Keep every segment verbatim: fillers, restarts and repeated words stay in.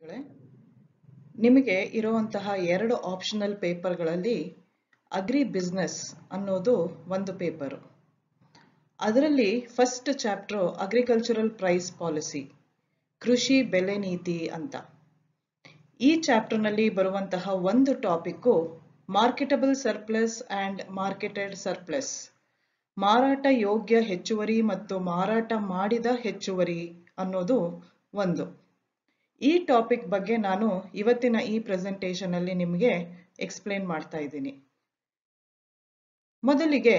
ವಿದ್ಯಾರ್ಥಿಗಳೇ, ನಿಮಗೆ ಇರುವಂತಹ ಎರಡು ಆಪ್ಷನಲ್ ಪೇಪರ್ಗಳಲ್ಲಿ ಅಗ್ರಿ ಬಿಸ್ನೆಸ್ ಅನ್ನೋದು ಒಂದು ಪೇಪರು. ಅದರಲ್ಲಿ first chapter agricultural price policy, ಕೃಷಿ ಬೆಲೆ ನೀತಿ ಅಂತ. ಈ ಚಾಪ್ಟರ್ನಲ್ಲಿ ಬರುವಂತಹ ಒಂದು topic marketable surplus and marketed surplus, ಮಾರಾಟ ಯೋಗ್ಯ ಹೆಚ್ಚುವರಿ ಮತ್ತು ಮಾರಾಟ ಮಾಡಿದ ಹೆಚ್ಚುವರಿ ಅನ್ನೋದು ಒಂದು. ಈ ಟಾಪಿಕ್ ಬಗ್ಗೆ ನಾನು ಇವತ್ತಿನ ಈ ಪ್ರೆಸೆಂಟೇಷನ್ ಅಲ್ಲಿ ನಿಮಗೆ ಎಕ್ಸ್ಪ್ಲೇನ್ ಮಾಡ್ತಾ ಇದ್ದೀನಿ. ಮೊದಲಿಗೆ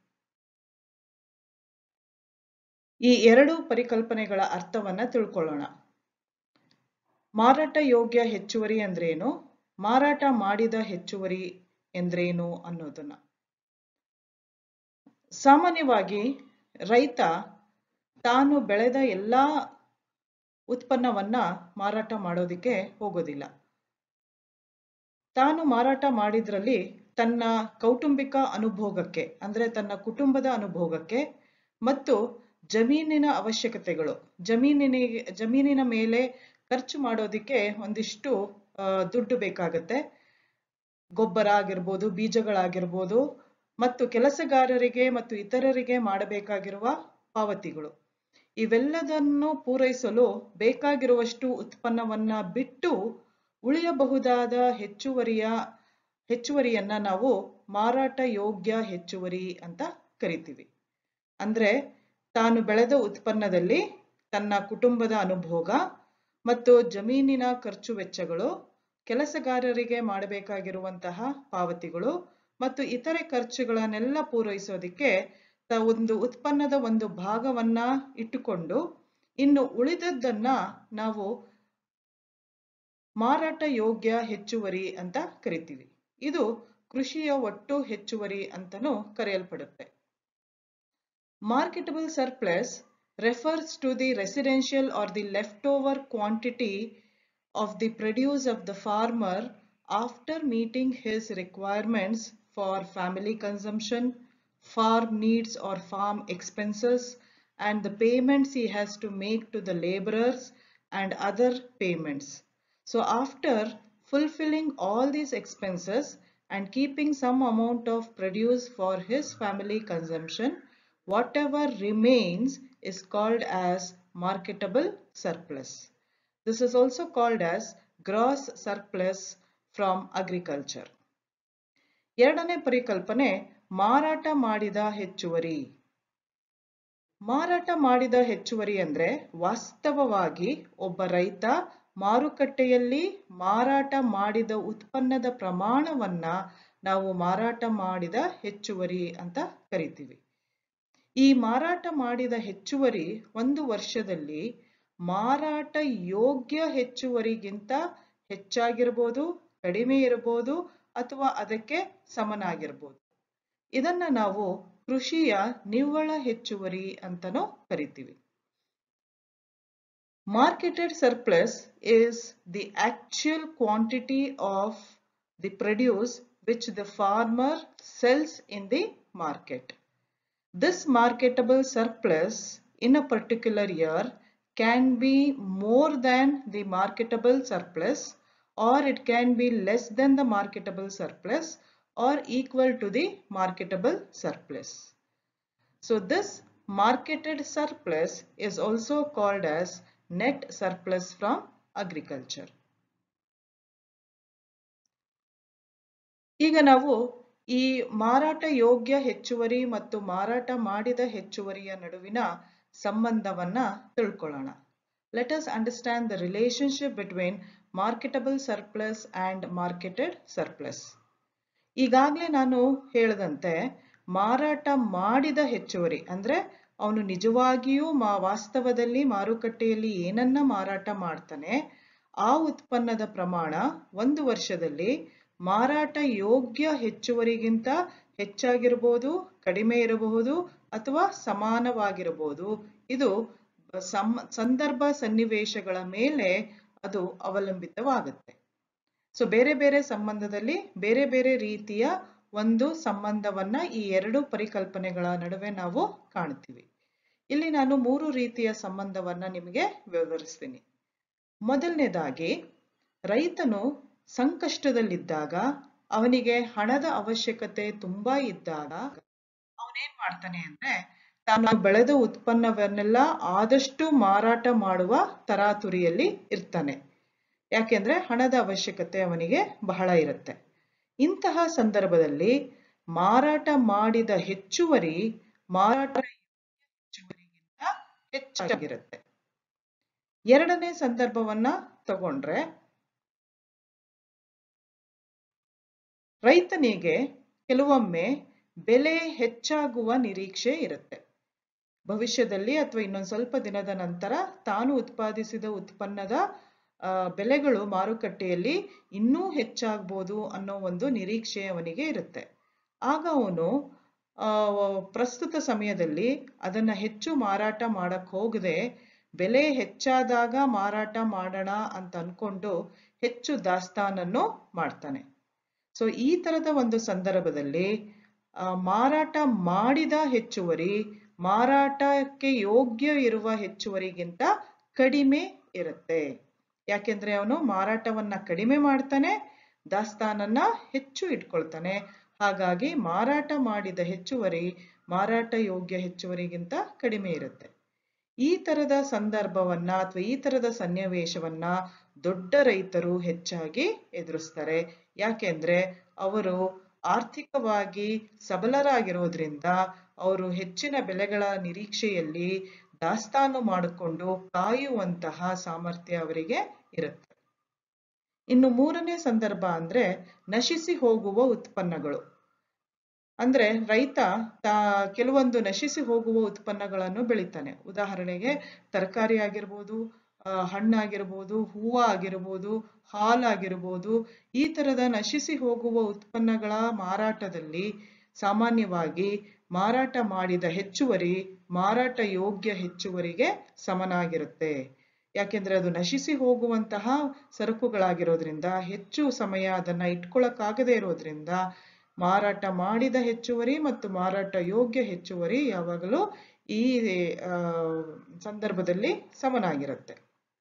ಈ ಎರಡು ಪರಿಕಲ್ಪನೆಗಳ ಅರ್ಥವನ್ನ ತಿಳ್ಕೊಳ್ಳೋಣ. ಮಾರಾಟ ಯೋಗ್ಯ ಹೆಚ್ಚುವರಿ ಅಂದ್ರೇನು, ಮಾರಾಟ ಮಾಡಿದ ಹೆಚ್ಚುವರಿ ಎಂದ್ರೇನು ಅನ್ನೋದನ್ನ. ಸಾಮಾನ್ಯವಾಗಿ ರೈತ ತಾನು ಬೆಳೆದ ಎಲ್ಲಾ ಉತ್ಪನ್ನವನ್ನ ಮಾರಾಟ ಮಾಡೋದಿಕ್ಕೆ ಹೋಗೋದಿಲ್ಲ. ತಾನು ಮಾರಾಟ ಮಾಡಿದ್ರಲ್ಲಿ ತನ್ನ ಕೌಟುಂಬಿಕ ಅನುಭೋಗಕ್ಕೆ ಅಂದ್ರೆ ತನ್ನ ಕುಟುಂಬದ ಅನುಭೋಗಕ್ಕೆ ಮತ್ತು ಜಮೀನಿನ ಅವಶ್ಯಕತೆಗಳು, ಜಮೀನಿನ ಜಮೀನಿನ ಮೇಲೆ ಖರ್ಚು ಮಾಡೋದಿಕ್ಕೆ ಒಂದಿಷ್ಟು ದುಡ್ಡು ಬೇಕಾಗತ್ತೆ. ಗೊಬ್ಬರ ಆಗಿರ್ಬೋದು, ಬೀಜಗಳಾಗಿರ್ಬೋದು, ಮತ್ತು ಕೆಲಸಗಾರರಿಗೆ ಮತ್ತು ಇತರರಿಗೆ ಮಾಡಬೇಕಾಗಿರುವ ಪಾವತಿಗಳು, ಇವೆಲ್ಲದನ್ನು ಪೂರೈಸಲು ಬೇಕಾಗಿರುವಷ್ಟು ಉತ್ಪನ್ನವನ್ನ ಬಿಟ್ಟು ಉಳಿಯಬಹುದಾದ ಹೆಚ್ಚುವರಿಯ ಹೆಚ್ಚುವರಿಯನ್ನ ನಾವು ಮಾರಾಟ ಯೋಗ್ಯ ಹೆಚ್ಚುವರಿ ಅಂತ ಕರಿತೀವಿ. ಅಂದ್ರೆ ತಾನು ಬೆಳೆದ ಉತ್ಪನ್ನದಲ್ಲಿ ತನ್ನ ಕುಟುಂಬದ ಅನುಭೋಗ ಮತ್ತು ಜಮೀನಿನ ಖರ್ಚು ವೆಚ್ಚಗಳು, ಕೆಲಸಗಾರರಿಗೆ ಮಾಡಬೇಕಾಗಿರುವಂತಹ ಪಾವತಿಗಳು ಮತ್ತು ಇತರೆ ಖರ್ಚುಗಳನ್ನೆಲ್ಲ ಪೂರೈಸೋದಿಕ್ಕೆ ಒಂದು ಉತ್ಪನ್ನದ ಒಂದು ಭಾಗವನ್ನ ಇಟ್ಟುಕೊಂಡು ಇನ್ನು ಉಳಿದದ್ದನ್ನ ನಾವು ಮಾರಾಟ ಯೋಗ್ಯ ಹೆಚ್ಚುವರಿ ಅಂತ ಕರಿತೀವಿ. ಇದು ಕೃಷಿಯ ಒಟ್ಟು ಹೆಚ್ಚುವರಿ ಅಂತನೂ ಕರೆಯಲ್ಪಡುತ್ತೆ. Marketable surplus refers to the residential or the leftover quantity of the produce of the farmer after meeting his requirements for family consumption, farm needs or farm expenses, and the payments he has to make to the laborers and other payments. So after fulfilling all these expenses and keeping some amount of produce for his family consumption, whatever remains is called as marketable surplus. This is also called as gross surplus from agriculture. ಎರಡನೇ ಪರಿಕಲ್ಪನೆ ಮಾರಾಟ ಮಾಡಿದ ಹೆಚ್ಚುವರಿ. ಮಾರಾಟ ಮಾಡಿದ ಹೆಚ್ಚುವರಿ ಅಂದ್ರೆ ವಾಸ್ತವವಾಗಿ ಒಬ್ಬ ರೈತ ಮಾರುಕಟ್ಟೆಯಲ್ಲಿ ಮಾರಾಟ ಮಾಡಿದ ಉತ್ಪನ್ನದ ಪ್ರಮಾಣವನ್ನ ನಾವು ಮಾರಾಟ ಮಾಡಿದ ಹೆಚ್ಚುವರಿ ಅಂತ ಕರಿತೀವಿ. ಈ ಮಾರಾಟ ಮಾಡಿದ ಹೆಚ್ಚುವರಿ ಒಂದು ವರ್ಷದಲ್ಲಿ ಮಾರಾಟ ಯೋಗ್ಯ ಹೆಚ್ಚುವರಿಗಿಂತ ಹೆಚ್ಚಾಗಿರ್ಬೋದು, ಕಡಿಮೆ ಇರಬಹುದು ಅಥವಾ ಅದಕ್ಕೆ ಸಮನಾಗಿರ್ಬೋದು. ಇದನ್ನ ನಾವು ಕೃಷಿಯ ನಿವ್ವಳ ಹೆಚ್ಚುವರಿ ಅಂತನೂ ಕರಿತೀವಿ. Marketed surplus is the actual quantity of the produce which the farmer sells in the market. This marketable surplus in a particular year can be more than the marketable surplus, or it can be less than the marketable surplus, or equal to the marketable surplus. So this marketed surplus is also called as net surplus from agriculture. ಈಗ ನಾವು ಈ ಮಾರಾಟ ಯೋಗ್ಯ ಹೆಚ್ಚುವರಿ ಮತ್ತು ಮಾರಾಟ ಮಾಡಿದ ಹೆಚ್ಚುವರಿಯ ನಡುವಿನ ಸಂಬಂಧವನ್ನ ತಿಳ್ಕೊಳ್ಳೋಣ. Let us understand the relationship between marketable surplus and marketed surplus. ಈಗಾಗಲೇ ನಾನು ಹೇಳಿದಂತೆ ಮಾರಾಟ ಮಾಡಿದ ಹೆಚ್ಚುವರಿ ಅಂದ್ರೆ ಅವನು ನಿಜವಾಗಿಯೂ ಮಾ ವಾಸ್ತವದಲ್ಲಿ ಮಾರುಕಟ್ಟೆಯಲ್ಲಿ ಏನನ್ನ ಮಾರಾಟ ಮಾಡ್ತಾನೆ ಆ ಉತ್ಪನ್ನದ ಪ್ರಮಾಣ ಒಂದು ವರ್ಷದಲ್ಲಿ ಮಾರಾಟ ಯೋಗ್ಯ ಹೆಚ್ಚುವರಿಗಿಂತ ಹೆಚ್ಚಾಗಿರಬಹುದು, ಕಡಿಮೆ ಇರಬಹುದು ಅಥವಾ ಸಮಾನವಾಗಿರಬಹುದು. ಇದು ಸಂದರ್ಭ ಸನ್ನಿವೇಶಗಳ ಮೇಲೆ ಅದು ಅವಲಂಬಿತವಾಗುತ್ತೆ. ಸೊ ಬೇರೆ ಬೇರೆ ಸಂಬಂಧದಲ್ಲಿ ಬೇರೆ ಬೇರೆ ರೀತಿಯ ಒಂದು ಸಂಬಂಧವನ್ನ ಈ ಎರಡು ಪರಿಕಲ್ಪನೆಗಳ ನಡುವೆ ನಾವು ಕಾಣ್ತೀವಿ. ಇಲ್ಲಿ ನಾನು ಮೂರು ರೀತಿಯ ಸಂಬಂಧವನ್ನ ನಿಮಗೆ ವಿವರಿಸ್ತೀನಿ. ಮೊದಲನೇದಾಗಿ ರೈತನು ಸಂಕಷ್ಟದಲ್ಲಿದ್ದಾಗ, ಅವನಿಗೆ ಹಣದ ಅವಶ್ಯಕತೆ ತುಂಬಾ ಇದ್ದಾಗ ಅವನೇನ್ ಮಾಡ್ತಾನೆ ಅಂದ್ರೆ ತಾನು ಬೆಳೆದ ಉತ್ಪನ್ನವನ್ನೆಲ್ಲ ಆದಷ್ಟು ಮಾರಾಟ ಮಾಡುವ ತರಾತುರಿಯಲ್ಲಿ ಇರ್ತಾನೆ. ಯಾಕೆಂದ್ರೆ ಹಣದ ಅವಶ್ಯಕತೆ ಅವನಿಗೆ ಬಹಳ ಇರುತ್ತೆ. ಇಂತಹ ಸಂದರ್ಭದಲ್ಲಿ ಮಾರಾಟ ಮಾಡಿದ ಹೆಚ್ಚುವರಿ ಮಾರಾಟ ಹೆಚ್ಚುವರಿಗಿಂತ ಹೆಚ್ಚಾಗಿರುತ್ತೆ. ಎರಡನೇ ಸಂದರ್ಭವನ್ನ ತಗೊಂಡ್ರೆ, ರೈತನಿಗೆ ಕೆಲವೊಮ್ಮೆ ಬೆಲೆ ಹೆಚ್ಚಾಗುವ ನಿರೀಕ್ಷೆ ಇರುತ್ತೆ. ಭವಿಷ್ಯದಲ್ಲಿ ಅಥವಾ ಇನ್ನೊಂದು ಸ್ವಲ್ಪ ದಿನದ ನಂತರ ತಾನು ಉತ್ಪಾದಿಸಿದ ಉತ್ಪನ್ನದ ಬೆಲೆಗಳು ಮಾರುಕಟ್ಟೆಯಲ್ಲಿ ಇನ್ನೂ ಹೆಚ್ಚಾಗ್ಬೋದು ಅನ್ನೋ ಒಂದು ನಿರೀಕ್ಷೆ ಅವನಿಗೆ ಇರುತ್ತೆ. ಆಗ ಅವನು ಪ್ರಸ್ತುತ ಸಮಯದಲ್ಲಿ ಅದನ್ನ ಹೆಚ್ಚು ಮಾರಾಟ ಮಾಡಕ್ ಹೋಗದೆ ಬೆಲೆ ಹೆಚ್ಚಾದಾಗ ಮಾರಾಟ ಮಾಡೋಣ ಅಂತ ಅನ್ಕೊಂಡು ಹೆಚ್ಚು ದಾಸ್ತಾನನ್ನು ಮಾಡ್ತಾನೆ. ಸೊ ಈ ತರದ ಒಂದು ಸಂದರ್ಭದಲ್ಲಿ ಮಾರಾಟ ಮಾಡಿದ ಹೆಚ್ಚುವರಿ ಮಾರಾಟಕ್ಕೆ ಯೋಗ್ಯ ಇರುವ ಹೆಚ್ಚುವರಿಗಿಂತ ಕಡಿಮೆ ಇರುತ್ತೆ. ಯಾಕೆಂದ್ರೆ ಅವನು ಮಾರಾಟವನ್ನ ಕಡಿಮೆ ಮಾಡ್ತಾನೆ, ದಾಸ್ತಾನನ್ನ ಹೆಚ್ಚು ಇಟ್ಕೊಳ್ತಾನೆ. ಹಾಗಾಗಿ ಮಾರಾಟ ಮಾಡಿದ ಹೆಚ್ಚುವರಿ ಮಾರಾಟ ಯೋಗ್ಯ ಹೆಚ್ಚುವರಿಗಿಂತ ಕಡಿಮೆ ಇರುತ್ತೆ. ಈ ತರದ ಸಂದರ್ಭವನ್ನ ಅಥವಾ ಈ ತರದ ಸನ್ನಿವೇಶವನ್ನ ದೊಡ್ಡ ರೈತರು ಹೆಚ್ಚಾಗಿ ಎದುರಿಸ್ತಾರೆ. ಯಾಕೆಂದ್ರೆ ಅವರು ಆರ್ಥಿಕವಾಗಿ ಸಬಲರಾಗಿರೋದ್ರಿಂದ ಅವರು ಹೆಚ್ಚಿನ ಬೆಲೆಗಳ ನಿರೀಕ್ಷೆಯಲ್ಲಿ ದಾಸ್ತಾನು ಮಾಡಿಕೊಂಡು ಕಾಯುವಂತಹ ಸಾಮರ್ಥ್ಯ ಅವರಿಗೆ ಇರುತ್ತೆ. ಇನ್ನು ಮೂರನೇ ಸಂದರ್ಭ ಅಂದ್ರೆ ನಶಿಸಿ ಹೋಗುವ ಉತ್ಪನ್ನಗಳು. ಅಂದ್ರೆ ರೈತ ತಾ ಕೆಲವೊಂದು ನಶಿಸಿ ಹೋಗುವ ಉತ್ಪನ್ನಗಳನ್ನು ಬೆಳಿತಾನೆ. ಉದಾಹರಣೆಗೆ ತರಕಾರಿ ಆಗಿರ್ಬೋದು, ಹಣ್ಣಾಗಿರ್ಬೋದು, ಹೂವು ಆಗಿರ್ಬೋದು, ಹಾಲಾಗಿರ್ಬೋದು. ಈ ತರದ ನಶಿಸಿ ಹೋಗುವ ಉತ್ಪನ್ನಗಳ ಮಾರಾಟದಲ್ಲಿ ಸಾಮಾನ್ಯವಾಗಿ ಮಾರಾಟ ಮಾಡಿದ ಹೆಚ್ಚುವರಿ ಮಾರಾಟ ಯೋಗ್ಯ ಹೆಚ್ಚುವರಿಗೆ ಸಮನಾಗಿರುತ್ತೆ. ಯಾಕೆಂದ್ರೆ ಅದು ನಶಿಸಿ ಹೋಗುವಂತಹ ಸರಕುಗಳಾಗಿರೋದ್ರಿಂದ ಹೆಚ್ಚು ಸಮಯ ಅದನ್ನ ಇಟ್ಕೊಳಕ್ಕಾಗದೇ ಇರೋದ್ರಿಂದ ಮಾರಾಟ ಮಾಡಿದ ಹೆಚ್ಚುವರಿ ಮತ್ತು ಮಾರಾಟ ಯೋಗ್ಯ ಹೆಚ್ಚುವರಿ ಯಾವಾಗಲೂ ಈ ಸಂದರ್ಭದಲ್ಲಿ ಸಮನಾಗಿರುತ್ತೆ.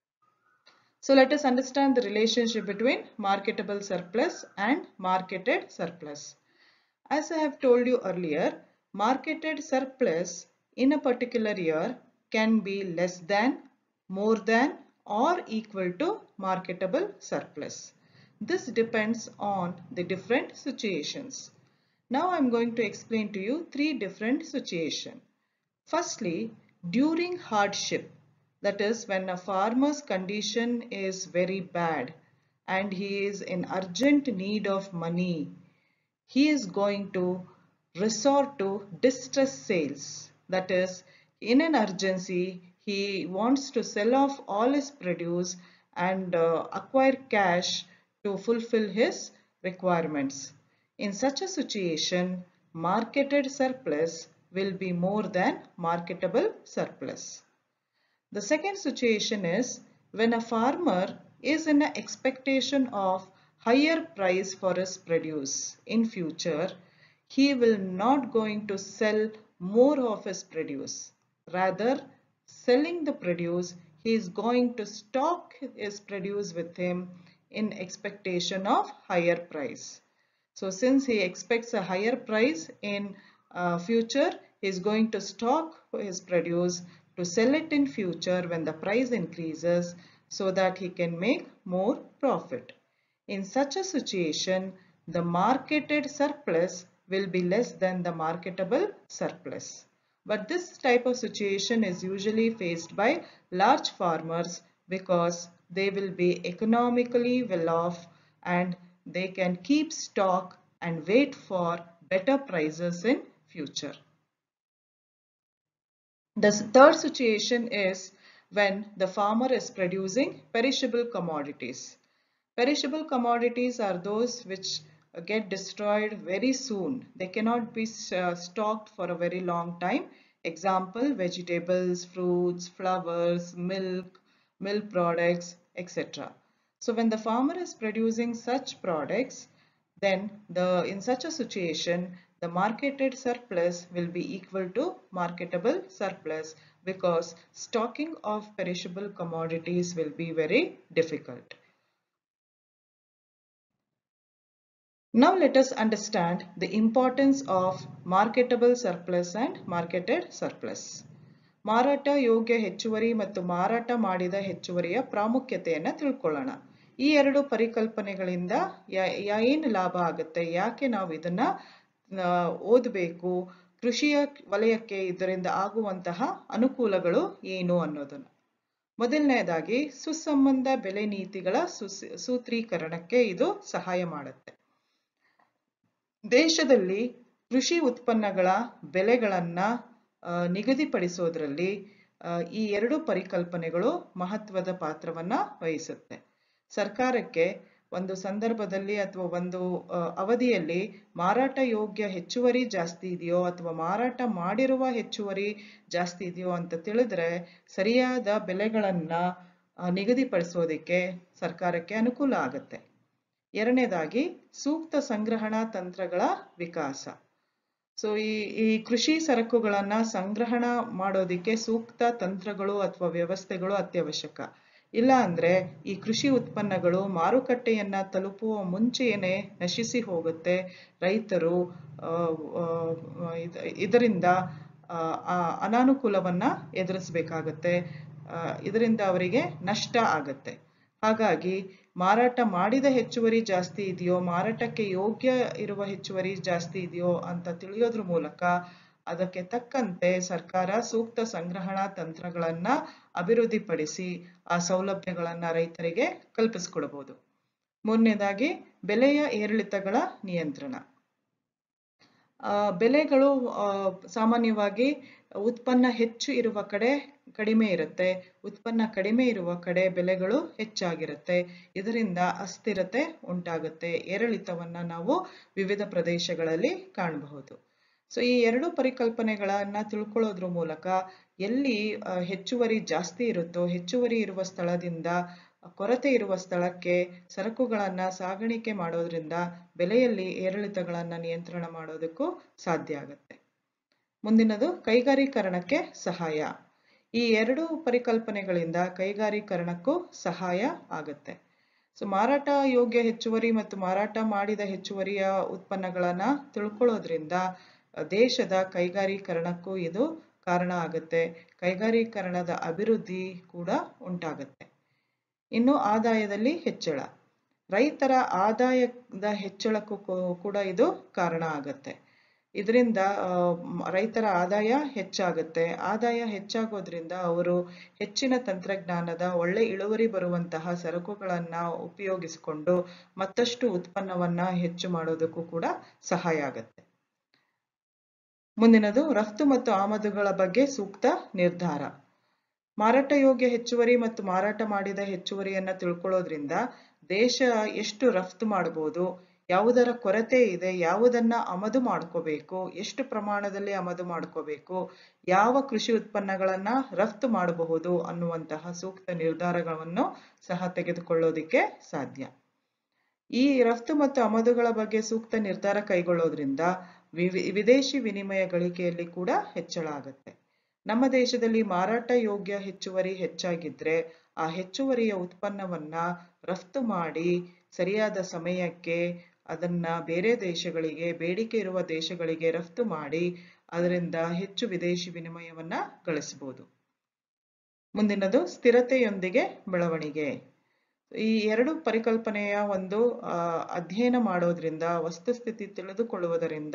So let us understand the relationship between marketable surplus and marketed surplus. As I have told you earlier, marketed surplus in a particular year can be less than, more than, or equal to marketable surplus. This depends on the different situations. Now I am going to explain to you three different situations. Firstly, during hardship, that is when a farmer's condition is very bad and he is in urgent need of money, he is going to resort to distress sales. That is, in an urgency, he wants to sell off all his produce and uh, acquire cash to fulfill his requirements. In such a situation, marketed surplus will be more than marketable surplus. The second situation is when a farmer is in an expectation of higher price for his produce in future. He will not going to sell more of his produce. Rather, selling the produce, he is going to stock his produce with him in expectation of higher price. So since he expects a higher price in uh, future, he is going to stock his produce to sell it in future when the price increases so that he can make more profit. In such a situation, the marketed surplus will be less than the marketable surplus. But this type of situation is usually faced by large farmers because they will be economically well off and they can keep stock and wait for better prices in future. The third situation is when the farmer is producing perishable commodities. Perishable commodities are those which get destroyed very soon. They cannot be uh, stocked for a very long time. Example, vegetables, fruits, flowers, milk, milk products, et cetera. So when the farmer is producing such products, then the in such a situation, the marketed surplus will be equal to marketable surplus because stocking of perishable commodities will be very difficult. Now let us understand the importance of marketable surplus and marketed surplus. ಮಾರಾಟ ಯೋಗ್ಯ ಹೆಚ್ಚುವರಿ ಮತ್ತು ಮಾರಾಟ ಮಾಡಿದ ಹೆಚ್ಚುವರಿಯ ಪ್ರಾಮುಖ್ಯತೆಯನ್ನು ತಿಳ್ಕೊಳ್ಳೋಣ. ಈ ಎರಡು ಪರಿಕಲ್ಪನೆಗಳಿಂದ ಏನು ಲಾಭ ಆಗುತ್ತೆ, ಯಾಕೆ ನಾವು ಇದನ್ನ ಓದಬೇಕು, ಕೃಷಿಯ ವಲಯಕ್ಕೆ ಇದರಿಂದ ಆಗುವಂತಹ ಅನುಕೂಲಗಳು ಏನು ಅನ್ನೋದನ್ನು. ಮೊದಲನೇದಾಗಿ ಸುಸಂಬಂಧ ಬೆಲೆ ನೀತಿಗಳ ಸೂತ್ರೀಕರಣಕ್ಕೆ ಇದು ಸಹಾಯ ಮಾಡುತ್ತೆ. ದೇಶದಲ್ಲಿ ಕೃಷಿ ಉತ್ಪನ್ನಗಳ ಬೆಲೆಗಳನ್ನ ನಿಗದಿಪಡಿಸೋದ್ರಲ್ಲಿ ಈ ಎರಡು ಪರಿಕಲ್ಪನೆಗಳು ಮಹತ್ವದ ಪಾತ್ರವನ್ನ ವಹಿಸುತ್ತೆ. ಸರ್ಕಾರಕ್ಕೆ ಒಂದು ಸಂದರ್ಭದಲ್ಲಿ ಅಥವಾ ಒಂದು ಅವಧಿಯಲ್ಲಿ ಮಾರಾಟ ಯೋಗ್ಯ ಹೆಚ್ಚುವರಿ ಜಾಸ್ತಿ ಇದೆಯೋ ಅಥವಾ ಮಾರಾಟ ಮಾಡಿರುವ ಹೆಚ್ಚುವರಿ ಜಾಸ್ತಿ ಇದೆಯೋ ಅಂತ ತಿಳಿದ್ರೆ ಸರಿಯಾದ ಬೆಲೆಗಳನ್ನ ನಿಗದಿಪಡಿಸೋದಕ್ಕೆ ಸರ್ಕಾರಕ್ಕೆ ಅನುಕೂಲ ಆಗುತ್ತೆ. ಎರಡನೇದಾಗಿ ಸೂಕ್ತ ಸಂಗ್ರಹಣಾ ತಂತ್ರಗಳ ವಿಕಾಸ. ಸೊ ಈ ಈ ಕೃಷಿ ಸರಕುಗಳನ್ನ ಸಂಗ್ರಹಣ ಮಾಡೋದಿಕ್ಕೆ ಸೂಕ್ತ ತಂತ್ರಗಳು ಅಥವಾ ವ್ಯವಸ್ಥೆಗಳು ಅತ್ಯವಶ್ಯಕ. ಇಲ್ಲ ಅಂದ್ರೆ ಈ ಕೃಷಿ ಉತ್ಪನ್ನಗಳು ಮಾರುಕಟ್ಟೆಯನ್ನ ತಲುಪುವ ಮುಂಚೆಯೇ ನಶಿಸಿ ಹೋಗುತ್ತೆ. ರೈತರು ಇದರಿಂದ ಅನಾನುಕೂಲವನ್ನ ಎದುರಿಸಬೇಕಾಗತ್ತೆ. ಇದರಿಂದ ಅವರಿಗೆ ನಷ್ಟ ಆಗತ್ತೆ. ಹಾಗಾಗಿ ಮಾರಾಟ ಮಾಡಿದ ಹೆಚ್ಚುವರಿ ಜಾಸ್ತಿ ಇದೆಯೋ, ಮಾರಾಟಕ್ಕೆ ಯೋಗ್ಯ ಇರುವ ಹೆಚ್ಚುವರಿ ಜಾಸ್ತಿ ಇದೆಯೋ ಅಂತ ತಿಳಿಯೋದ್ರ ಮೂಲಕ ಅದಕ್ಕೆ ತಕ್ಕಂತೆ ಸರ್ಕಾರ ಸೂಕ್ತ ಸಂಗ್ರಹಣಾ ತಂತ್ರಗಳನ್ನ ಅಭಿವೃದ್ಧಿಪಡಿಸಿ ಆ ಸೌಲಭ್ಯಗಳನ್ನ ರೈತರಿಗೆ ಕಲ್ಪಿಸಿಕೊಡಬಹುದು. ಮೂರನೇದಾಗಿ ಬೆಲೆಯ ಏರಿಳಿತಗಳ ನಿಯಂತ್ರಣ. ಬೆಲೆಗಳು ಸಾಮಾನ್ಯವಾಗಿ ಉತ್ಪನ್ನ ಹೆಚ್ಚು ಇರುವ ಕಡೆ ಕಡಿಮೆ ಇರುತ್ತೆ, ಉತ್ಪನ್ನ ಕಡಿಮೆ ಇರುವ ಕಡೆ ಬೆಲೆಗಳು ಹೆಚ್ಚಾಗಿರುತ್ತೆ. ಇದರಿಂದ ಅಸ್ಥಿರತೆ ಉಂಟಾಗುತ್ತೆ. ಏರಿಳಿತವನ್ನ ನಾವು ವಿವಿಧ ಪ್ರದೇಶಗಳಲ್ಲಿ ಕಾಣಬಹುದು. ಸೊ ಈ ಎರಡು ಪರಿಕಲ್ಪನೆಗಳನ್ನ ತಿಳ್ಕೊಳ್ಳೋದ್ರ ಮೂಲಕ ಎಲ್ಲಿ ಹೆಚ್ಚುವರಿ ಜಾಸ್ತಿ ಇರುತ್ತೋ ಹೆಚ್ಚುವರಿ ಇರುವ ಸ್ಥಳದಿಂದ ಕೊರತೆ ಇರುವ ಸ್ಥಳಕ್ಕೆ ಸರಕುಗಳನ್ನ ಸಾಗಾಣಿಕೆ ಮಾಡೋದ್ರಿಂದ ಬೆಲೆಯಲ್ಲಿ ಏರಿಳಿತಗಳನ್ನ ನಿಯಂತ್ರಣ ಮಾಡೋದಕ್ಕೂ ಸಾಧ್ಯ ಆಗುತ್ತೆ. ಮುಂದಿನದು ಕೈಗಾರೀಕರಣಕ್ಕೆ ಸಹಾಯ. ಈ ಎರಡು ಪರಿಕಲ್ಪನೆಗಳಿಂದ ಕೈಗಾರೀಕರಣಕ್ಕೂ ಸಹಾಯ ಆಗುತ್ತೆ. ಸೊ ಮಾರಾಟ ಯೋಗ್ಯ ಹೆಚ್ಚುವರಿ ಮತ್ತು ಮಾರಾಟ ಮಾಡಿದ ಹೆಚ್ಚುವರಿಯ ಉತ್ಪನ್ನಗಳನ್ನ ತಿಳ್ಕೊಳ್ಳೋದ್ರಿಂದ ದೇಶದ ಕೈಗಾರೀಕರಣಕ್ಕೂ ಇದು ಕಾರಣ ಆಗುತ್ತೆ. ಕೈಗಾರೀಕರಣದ ಅಭಿವೃದ್ಧಿ ಕೂಡ ಉಂಟಾಗುತ್ತೆ. ಇನ್ನು ಆದಾಯದಲ್ಲಿ ಹೆಚ್ಚಳ. ರೈತರ ಆದಾಯದ ಹೆಚ್ಚಳಕ್ಕೂ ಕೂಡ ಇದು ಕಾರಣ ಆಗತ್ತೆ. ಇದರಿಂದ ರೈತರ ಆದಾಯ ಹೆಚ್ಚಾಗುತ್ತೆ. ಆದಾಯ ಹೆಚ್ಚಾಗೋದ್ರಿಂದ ಅವರು ಹೆಚ್ಚಿನ ತಂತ್ರಜ್ಞಾನದ ಒಳ್ಳೆ ಇಳುವರಿ ಬರುವಂತಹ ಸರಕುಗಳನ್ನ ಉಪಯೋಗಿಸಿಕೊಂಡು ಮತ್ತಷ್ಟು ಉತ್ಪನ್ನವನ್ನ ಹೆಚ್ಚು ಮಾಡೋದಕ್ಕೂ ಕೂಡ ಸಹಾಯ ಆಗುತ್ತೆ. ಮುಂದಿನದು ರಫ್ತು ಮತ್ತು ಆಮದುಗಳ ಬಗ್ಗೆ ಸೂಕ್ತ ನಿರ್ಧಾರ. ಮಾರಾಟ ಯೋಗ್ಯ ಹೆಚ್ಚುವರಿ ಮತ್ತು ಮಾರಾಟ ಮಾಡಿದ ಹೆಚ್ಚುವರಿಯನ್ನ ತಿಳ್ಕೊಳ್ಳೋದ್ರಿಂದ ದೇಶ ಎಷ್ಟು ರಫ್ತು ಮಾಡಬಹುದು, ಯಾವುದರ ಕೊರತೆ ಇದೆ, ಯಾವುದನ್ನ ಆಮದು ಮಾಡ್ಕೋಬೇಕು, ಎಷ್ಟು ಪ್ರಮಾಣದಲ್ಲಿ ಆಮದು ಮಾಡ್ಕೋಬೇಕು, ಯಾವ ಕೃಷಿ ಉತ್ಪನ್ನಗಳನ್ನ ರಫ್ತು ಮಾಡಬಹುದು ಅನ್ನುವಂತಹ ಸೂಕ್ತ ನಿರ್ಧಾರಗಳನ್ನು ಸಹ ತೆಗೆದುಕೊಳ್ಳೋದಿಕ್ಕೆ ಸಾಧ್ಯ. ಈ ರಫ್ತು ಮತ್ತು ಆಮದುಗಳ ಬಗ್ಗೆ ಸೂಕ್ತ ನಿರ್ಧಾರ ಕೈಗೊಳ್ಳೋದ್ರಿಂದ ವಿದೇಶಿ ವಿನಿಮಯ ಗಳಿಕೆಯಲ್ಲಿ ಕೂಡ ಹೆಚ್ಚಳ ಆಗುತ್ತೆ. ನಮ್ಮ ದೇಶದಲ್ಲಿ ಮಾರಾಟ ಯೋಗ್ಯ ಹೆಚ್ಚುವರಿ ಹೆಚ್ಚಾಗಿದ್ರೆ ಆ ಹೆಚ್ಚುವರಿಯ ಉತ್ಪನ್ನವನ್ನ ರಫ್ತು ಮಾಡಿ ಸರಿಯಾದ ಸಮಯಕ್ಕೆ ಅದನ್ನ ಬೇರೆ ದೇಶಗಳಿಗೆ, ಬೇಡಿಕೆ ಇರುವ ದೇಶಗಳಿಗೆ ರಫ್ತು ಮಾಡಿ ಅದರಿಂದ ಹೆಚ್ಚು ವಿದೇಶಿ ವಿನಿಮಯವನ್ನ ಗಳಿಸಬಹುದು. ಮುಂದಿನದು ಸ್ಥಿರತೆಯೊಂದಿಗೆ ಬೆಳವಣಿಗೆ. ಈ ಎರಡು ಪರಿಕಲ್ಪನೆಯ ಒಂದು ಅಧ್ಯಯನ ಮಾಡೋದ್ರಿಂದ, ವಸ್ತುಸ್ಥಿತಿ ತಿಳಿದುಕೊಳ್ಳುವುದರಿಂದ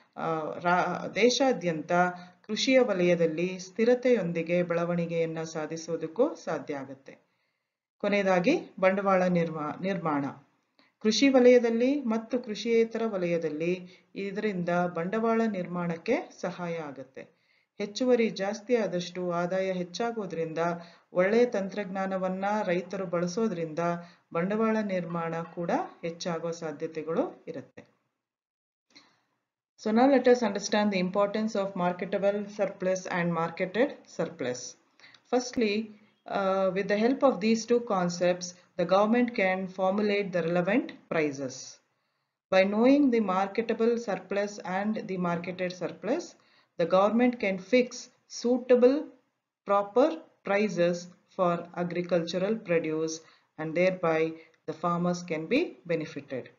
ದೇಶಾದ್ಯಂತ ಕೃಷಿಯ ವಲಯದಲ್ಲಿ ಸ್ಥಿರತೆಯೊಂದಿಗೆ ಬೆಳವಣಿಗೆಯನ್ನ ಸಾಧಿಸುವುದಕ್ಕೂ ಸಾಧ್ಯ ಆಗುತ್ತೆ. ಕೊನೆಯದಾಗಿ ಬಂಡವಾಳ ನಿರ್ಮಾ ನಿರ್ಮಾಣ. ಕೃಷಿ ವಲಯದಲ್ಲಿ ಮತ್ತು ಕೃಷಿಯೇತರ ವಲಯದಲ್ಲಿ ಇದರಿಂದ ಬಂಡವಾಳ ನಿರ್ಮಾಣಕ್ಕೆ ಸಹಾಯ ಆಗುತ್ತೆ. ಹೆಚ್ಚುವರಿ ಜಾಸ್ತಿ ಆದಷ್ಟು ಆದಾಯ ಹೆಚ್ಚಾಗೋದ್ರಿಂದ, ಒಳ್ಳೆಯ ತಂತ್ರಜ್ಞಾನವನ್ನ ರೈತರು ಬಳಸೋದ್ರಿಂದ ಬಂಡವಾಳ ನಿರ್ಮಾಣ ಕೂಡ ಹೆಚ್ಚಾಗೋ ಸಾಧ್ಯತೆಗಳು ಇರುತ್ತೆ. So now let us understand the importance of marketable surplus and marketed surplus. Firstly, uh, with the help of these two concepts, the government can formulate the relevant prices. By knowing the marketable surplus and the marketed surplus, the government can fix suitable, proper prices for agricultural produce and thereby the farmers can be benefited.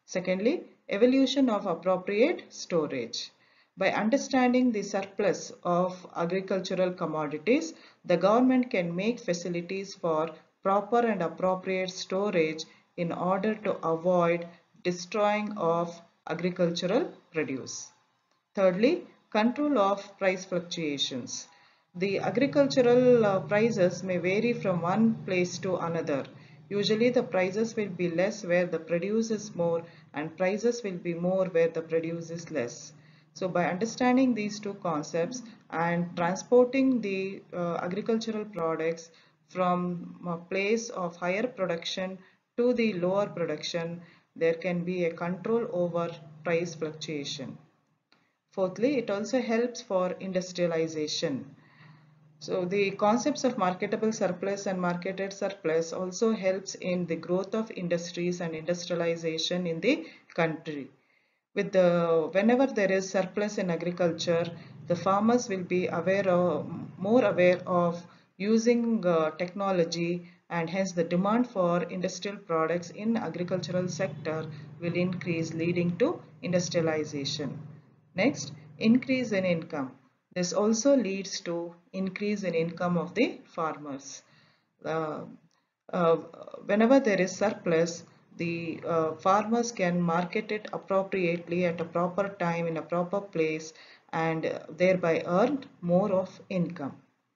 Secondly, evolution of appropriate storage. By understanding the surplus of agricultural commodities, the government can make facilities for proper and appropriate storage in order to avoid destroying of agricultural produce. Thirdly, control of price fluctuations. The agricultural uh, prices may vary from one place to another. Usually the prices will be less where the produce is more, and prices will be more where the produce is less. So by understanding these two concepts and transporting the uh, agricultural products from a place of higher production to the lower production, there can be a control over price fluctuation. Fourthly, it also helps for industrialization. So the concepts of marketable surplus and marketed surplus also helps in the growth of industries and industrialization in the country. With the whenever there is surplus in agriculture, the farmers will be aware of more aware of using uh, technology, and hence the demand for industrial products in agricultural sector will increase, leading to industrialization. Next, increase in income. This also leads to increase in income of the farmers. Uh, uh, Whenever there is surplus, the uh, farmers can market it appropriately at a proper time in a proper place, and uh, thereby earn more of income.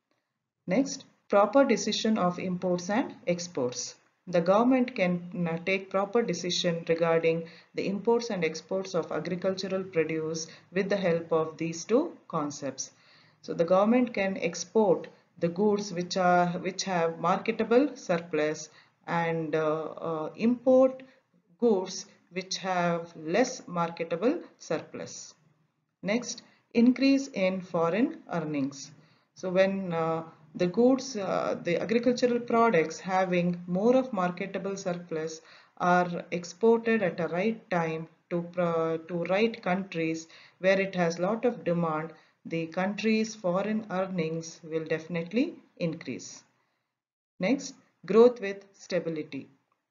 Next, proper decision of imports and exports. The government can uh, take proper decision regarding the imports and exports of agricultural produce with the help of these two concepts. So the government can export the goods which are which have marketable surplus, and uh, uh, import goods which have less marketable surplus. Next, increase in foreign earnings. So when uh, the goods, uh, the agricultural products having more of marketable surplus are exported at a right time to, uh, to right countries where it has lot of demand, the country's foreign earnings will definitely increase. Next, growth with stability.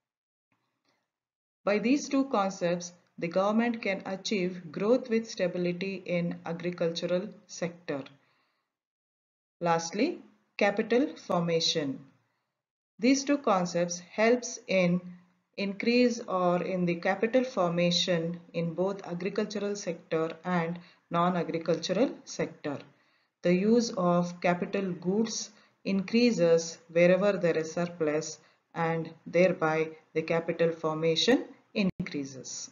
By these two concepts, the government can achieve growth with stability in agricultural sector. Lastly, capital formation. These two concepts helps in increase or in the capital formation in both agricultural sector and non-agricultural sector. The use of capital goods increases wherever there is surplus, and thereby the capital formation increases.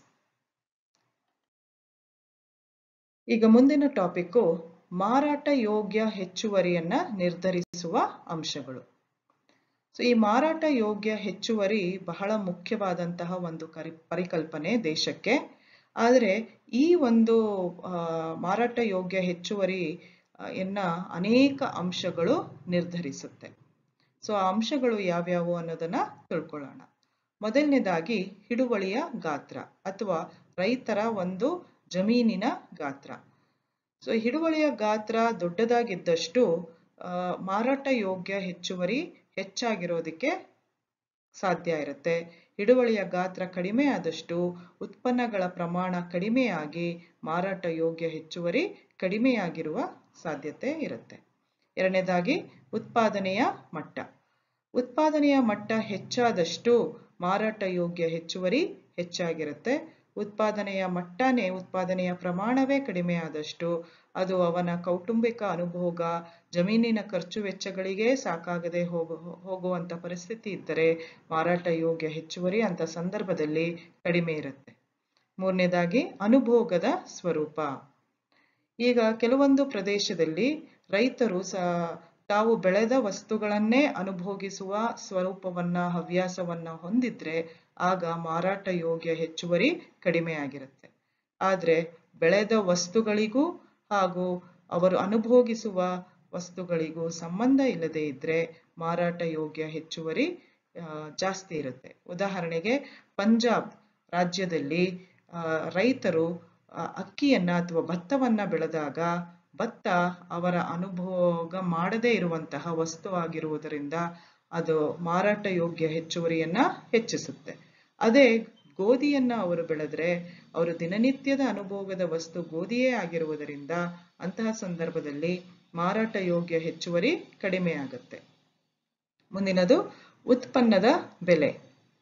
ಈಗ ಮುಂದಿನ topic ಮಾರಾಟ ಯೋಗ್ಯ ಹೆಚ್ಚುವರಿಯನ್ನ ನಿರ್ಧರಿಸುವ ಅಂಶಗಳು. So ಈ ಮಾರಾಟ ಯೋಗ್ಯ ಹೆಚ್ಚುವರಿ ಬಹಳ ಮುಖ್ಯವಾದಂತಹ ಒಂದು ಕರಿ ಪರಿಕಲ್ಪನೆ ದೇಶಕ್ಕೆ. ಆದರೆ ಈ ಒಂದು ಮಾರಾಟ ಯೋಗ್ಯ ಹೆಚ್ಚುವರಿ ಯನ್ನ ಅನೇಕ ಅಂಶಗಳು ನಿರ್ಧರಿಸುತ್ತೆ. ಸೊ ಆ ಅಂಶಗಳು ಯಾವ್ಯಾವು ಅನ್ನೋದನ್ನ ತಿಳ್ಕೊಳ್ಳೋಣ. ಮೊದಲನೇದಾಗಿ ಹಿಡುವಳಿಯ ಗಾತ್ರ ಅಥವಾ ರೈತರ ಒಂದು ಜಮೀನಿನ ಗಾತ್ರ. ಸೊ ಹಿಡುವಳಿಯ ಗಾತ್ರ ದೊಡ್ಡದಾಗಿದ್ದಷ್ಟು ಮಾರಾಟ ಯೋಗ್ಯ ಹೆಚ್ಚುವರಿ ಹೆಚ್ಚಾಗಿರೋದಕ್ಕೆ ಸಾಧ್ಯ ಇರುತ್ತೆ. ಹಿಡುವಳಿಯ ಗಾತ್ರ ಕಡಿಮೆ ಆದಷ್ಟು ಉತ್ಪನ್ನಗಳ ಪ್ರಮಾಣ ಕಡಿಮೆಯಾಗಿ ಮಾರಾಟ ಯೋಗ್ಯ ಹೆಚ್ಚುವರಿ ಕಡಿಮೆಯಾಗಿರುವ ಸಾಧ್ಯತೆ ಇರುತ್ತೆ. ಎರಡನೇದಾಗಿ ಉತ್ಪಾದನೆಯ ಮಟ್ಟ. ಉತ್ಪಾದನೆಯ ಮಟ್ಟ ಹೆಚ್ಚಾದಷ್ಟು ಮಾರಾಟ ಯೋಗ್ಯ ಹೆಚ್ಚುವರಿ ಹೆಚ್ಚಾಗಿರುತ್ತೆ. ಉತ್ಪಾದನೆಯ ಮಟ್ಟನೇ ಉತ್ಪಾದನೆಯ ಪ್ರಮಾಣವೇ ಕಡಿಮೆ ಆದಷ್ಟು ಅದು ಅವನ ಕೌಟುಂಬಿಕ ಅನುಭೋಗ, ಜಮೀನಿನ ಖರ್ಚು ವೆಚ್ಚಗಳಿಗೆ ಸಾಕಾಗದೆ ಹೋಗು ಹೋಗುವಂತ ಪರಿಸ್ಥಿತಿ ಇದ್ದರೆ ಮಾರಾಟ ಯೋಗ್ಯ ಹೆಚ್ಚುವರಿ ಅಂತ ಸಂದರ್ಭದಲ್ಲಿ ಕಡಿಮೆ ಇರುತ್ತೆ. ಮೂರನೇದಾಗಿ ಅನುಭೋಗದ ಸ್ವರೂಪ. ಈಗ ಕೆಲವೊಂದು ಪ್ರದೇಶದಲ್ಲಿ ರೈತರು ಸ ತಾವು ಬೆಳೆದ ವಸ್ತುಗಳನ್ನೇ ಅನುಭೋಗಿಸುವ ಸ್ವರೂಪವನ್ನ ಹವ್ಯಾಸವನ್ನ ಹೊಂದಿದ್ರೆ ಆಗ ಮಾರಾಟ ಯೋಗ್ಯ ಹೆಚ್ಚುವರಿ ಕಡಿಮೆ ಆಗಿರುತ್ತೆ. ಆದ್ರೆ ಬೆಳೆದ ವಸ್ತುಗಳಿಗೂ ಹಾಗೂ ಅವರು ಅನುಭೋಗಿಸುವ ವಸ್ತುಗಳಿಗೂ ಸಂಬಂಧ ಇಲ್ಲದೆ ಇದ್ರೆ ಮಾರಾಟ ಯೋಗ್ಯ ಹೆಚ್ಚುವರಿ ಜಾಸ್ತಿ ಇರುತ್ತೆ. ಉದಾಹರಣೆಗೆ ಪಂಜಾಬ್ ರಾಜ್ಯದಲ್ಲಿ ರೈತರು ಅಕ್ಕಿಯನ್ನ ಅಥವಾ ಭತ್ತವನ್ನ ಬೆಳೆದಾಗ ಭತ್ತ ಅವರ ಅನುಭೋಗ ಮಾಡದೇ ಇರುವಂತಹ ವಸ್ತು ಆಗಿರುವುದರಿಂದ ಅದು ಮಾರಾಟ ಯೋಗ್ಯ ಹೆಚ್ಚುವರಿಯನ್ನ ಹೆಚ್ಚಿಸುತ್ತೆ. ಅದೇ ಗೋಧಿಯನ್ನ ಅವರು ಬೆಳೆದ್ರೆ ಅವರು ದಿನನಿತ್ಯದ ಅನುಭೋಗದ ವಸ್ತು ಗೋಧಿಯೇ ಆಗಿರುವುದರಿಂದ ಅಂತಹ ಸಂದರ್ಭದಲ್ಲಿ ಮಾರಾಟ ಯೋಗ್ಯ ಹೆಚ್ಚುವರಿ ಕಡಿಮೆ ಆಗುತ್ತೆ. ಮುಂದಿನದು ಉತ್ಪನ್ನದ ಬೆಲೆ.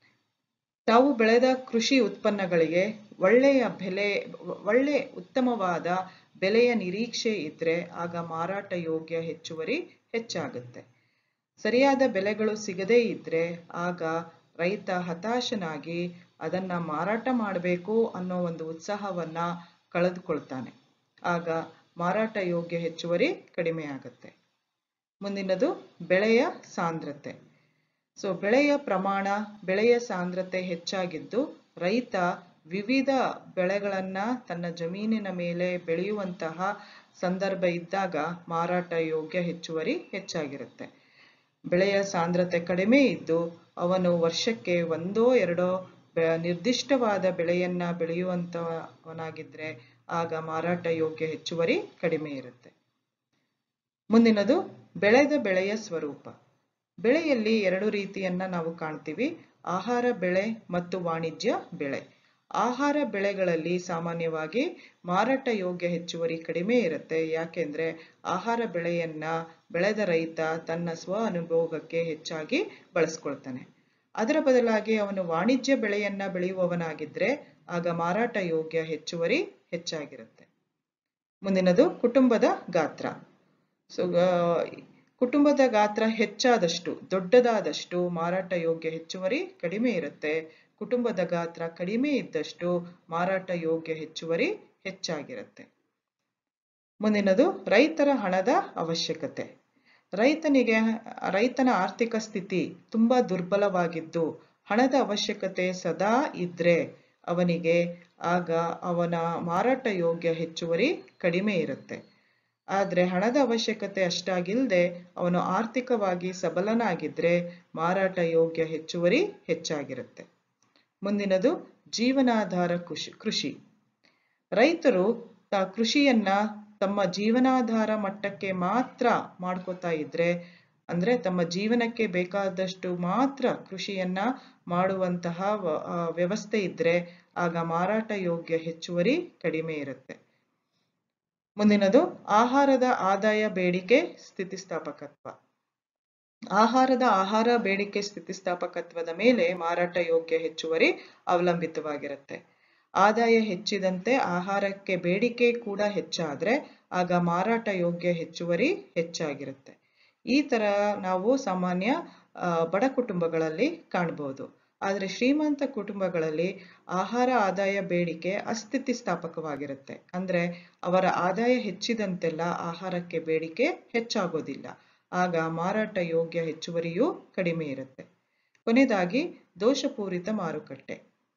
ತಾವು ಬೆಳೆದ ಕೃಷಿ ಉತ್ಪನ್ನಗಳಿಗೆ ಒಳ್ಳೆಯ ಬೆಲೆ ಒಳ್ಳೆ ಉತ್ತಮವಾದ ಬೆಲೆಯ ನಿರೀಕ್ಷೆ ಇದ್ರೆ ಆಗ ಮಾರಾಟ ಯೋಗ್ಯ ಹೆಚ್ಚುವರಿ ಹೆಚ್ಚಾಗುತ್ತೆ. ಸರಿಯಾದ ಬೆಲೆಗಳು ಸಿಗದೇ ಇದ್ರೆ ಆಗ ರೈತ ಹತಾಶನಾಗಿ ಅದನ್ನ ಮಾರಾಟ ಮಾಡಬೇಕು ಅನ್ನೋ ಒಂದು ಉತ್ಸಾಹವನ್ನ ಕಳೆದುಕೊಳ್ತಾನೆ. ಆಗ ಮಾರಾಟ ಯೋಗ್ಯ ಹೆಚ್ಚುವರಿ ಕಡಿಮೆ ಆಗುತ್ತೆ. ಮುಂದಿನದು ಬೆಳೆಯ ಸಾಂದ್ರತೆ. ಸೊ ಬೆಳೆಯ ಪ್ರಮಾಣ, ಬೆಳೆಯ ಸಾಂದ್ರತೆ ಹೆಚ್ಚಾಗಿದ್ದು ರೈತ ವಿವಿಧ ಬೆಳೆಗಳನ್ನ ತನ್ನ ಜಮೀನಿನ ಮೇಲೆ ಬೆಳೆಯುವಂತಹ ಸಂದರ್ಭ ಇದ್ದಾಗ ಮಾರಾಟ ಯೋಗ್ಯ ಹೆಚ್ಚುವರಿ ಹೆಚ್ಚಾಗಿರುತ್ತೆ. ಬೆಳೆಯ ಸಾಂದ್ರತೆ ಕಡಿಮೆ ಇದ್ದು ಅವನು ವರ್ಷಕ್ಕೆ ಒಂದೋ ಎರಡೋ ನಿರ್ದಿಷ್ಟವಾದ ಬೆಳೆಯನ್ನ ಬೆಳೆಯುವಂತವನಾಗಿದ್ರೆ ಆಗ ಮಾರಾಟ ಯೋಗ್ಯ ಹೆಚ್ಚುವರಿ ಕಡಿಮೆ ಇರುತ್ತೆ. ಮುಂದಿನದು ಬೆಳೆದ ಬೆಳೆಯ ಸ್ವರೂಪ. ಬೆಳೆಯಲ್ಲಿ ಎರಡು ರೀತಿಯನ್ನ ನಾವು ಕಾಣ್ತೀವಿ, ಆಹಾರ ಬೆಳೆ ಮತ್ತು ವಾಣಿಜ್ಯ ಬೆಳೆ. ಆಹಾರ ಬೆಳೆಗಳಲ್ಲಿ ಸಾಮಾನ್ಯವಾಗಿ ಮಾರಾಟ ಯೋಗ್ಯ ಹೆಚ್ಚುವರಿ ಕಡಿಮೆ ಇರುತ್ತೆ. ಯಾಕೆಂದ್ರೆ ಆಹಾರ ಬೆಳೆಯನ್ನ ಬೆಳೆದ ರೈತ ತನ್ನ ಸ್ವ ಅನುಭೋಗಕ್ಕೆ ಹೆಚ್ಚಾಗಿ ಬಳಸ್ಕೊಳ್ತಾನೆ. ಅದರ ಬದಲಾಗಿ ಅವನು ವಾಣಿಜ್ಯ ಬೆಳೆಯನ್ನ ಬೆಳೆಯುವವನಾಗಿದ್ರೆ ಆಗ ಮಾರಾಟ ಯೋಗ್ಯ ಹೆಚ್ಚುವರಿ ಹೆಚ್ಚಾಗಿರುತ್ತೆ. ಮುಂದಿನದು ಕುಟುಂಬದ ಗಾತ್ರ. ಸೊ ಕುಟುಂಬದ ಗಾತ್ರ ಹೆಚ್ಚಾದಷ್ಟು, ದೊಡ್ಡದಾದಷ್ಟು ಮಾರಾಟ ಯೋಗ್ಯ ಹೆಚ್ಚುವರಿ ಕಡಿಮೆ ಇರುತ್ತೆ. ಕುಟುಂಬದ ಗಾತ್ರ ಕಡಿಮೆ ಇದ್ದಷ್ಟು ಮಾರಾಟ ಯೋಗ್ಯ ಹೆಚ್ಚುವರಿ ಹೆಚ್ಚಾಗಿರುತ್ತೆ. ಮುಂದಿನದು ರೈತರ ಹಣದ ಅವಶ್ಯಕತೆ. ರೈತನಿಗೆ ರೈತನ ಆರ್ಥಿಕ ಸ್ಥಿತಿ ತುಂಬಾ ದುರ್ಬಲವಾಗಿದ್ದು ಹಣದ ಅವಶ್ಯಕತೆ ಸದಾ ಇದ್ರೆ ಅವನಿಗೆ ಆಗ ಅವನ ಮಾರಾಟ ಯೋಗ್ಯ ಹೆಚ್ಚುವರಿ ಕಡಿಮೆ ಇರುತ್ತೆ. ಆದ್ರೆ ಹಣದ ಅವಶ್ಯಕತೆ ಅಷ್ಟಾಗಿಲ್ಲದೆ ಅವನು ಆರ್ಥಿಕವಾಗಿ ಸಬಲನಾಗಿದ್ರೆ ಮಾರಾಟ ಯೋಗ್ಯ ಹೆಚ್ಚುವರಿ ಹೆಚ್ಚಾಗಿರುತ್ತೆ. ಮುಂದಿನದು ಜೀವನಾಧಾರ ಕೃಷಿ ಕೃಷಿ ರೈತರು ತ ಕೃಷಿಯನ್ನ ತಮ್ಮ ಜೀವನಾಧಾರ ಮಟ್ಟಕ್ಕೆ ಮಾತ್ರ ಮಾಡ್ಕೋತಾ ಇದ್ರೆ, ಅಂದ್ರೆ ತಮ್ಮ ಜೀವನಕ್ಕೆ ಬೇಕಾದಷ್ಟು ಮಾತ್ರ ಕೃಷಿಯನ್ನ ಮಾಡುವಂತಹ ವ್ಯವಸ್ಥೆ ಇದ್ರೆ ಆಗ ಮಾರಾಟ ಯೋಗ್ಯ ಹೆಚ್ಚುವರಿ ಕಡಿಮೆ ಇರುತ್ತೆ. ಮುಂದಿನದು ಆಹಾರದ ಆದಾಯ ಬೇಡಿಕೆ ಸ್ಥಿತಿಸ್ಥಾಪಕತ್ವ. ಆಹಾರದ ಆಹಾರ ಬೇಡಿಕೆ ಸ್ಥಿತಿಸ್ಥಾಪಕತ್ವದ ಮೇಲೆ ಮಾರಾಟ ಯೋಗ್ಯ ಹೆಚ್ಚುವರಿ ಅವಲಂಬಿತವಾಗಿರುತ್ತೆ. ಆದಾಯ ಹೆಚ್ಚಿದಂತೆ ಆಹಾರಕ್ಕೆ ಬೇಡಿಕೆ ಕೂಡ ಹೆಚ್ಚಾದ್ರೆ ಆಗ ಮಾರಾಟ ಯೋಗ್ಯ ಹೆಚ್ಚುವರಿ ಹೆಚ್ಚಾಗಿರುತ್ತೆ. ಈ ತರ ನಾವು ಸಾಮಾನ್ಯ ಬಡ ಕುಟುಂಬಗಳಲ್ಲಿ ಕಾಣಬಹುದು. ಆದ್ರೆ ಶ್ರೀಮಂತ ಕುಟುಂಬಗಳಲ್ಲಿ ಆಹಾರ ಆದಾಯ ಬೇಡಿಕೆ ಅಸ್ಥಿತಿಸ್ಥಾಪಕವಾಗಿರುತ್ತೆ. ಅಂದ್ರೆ ಅವರ ಆದಾಯ ಹೆಚ್ಚಿದಂತೆಲ್ಲ ಆಹಾರಕ್ಕೆ ಬೇಡಿಕೆ ಹೆಚ್ಚಾಗೋದಿಲ್ಲ. ಆಗ ಮಾರಾಟ ಯೋಗ್ಯ ಹೆಚ್ಚುವರಿಯೂ ಕಡಿಮೆ ಇರುತ್ತೆ. ಕೊನೆಯದಾಗಿ ದೋಷಪೂರಿತ ಮಾರುಕಟ್ಟೆ.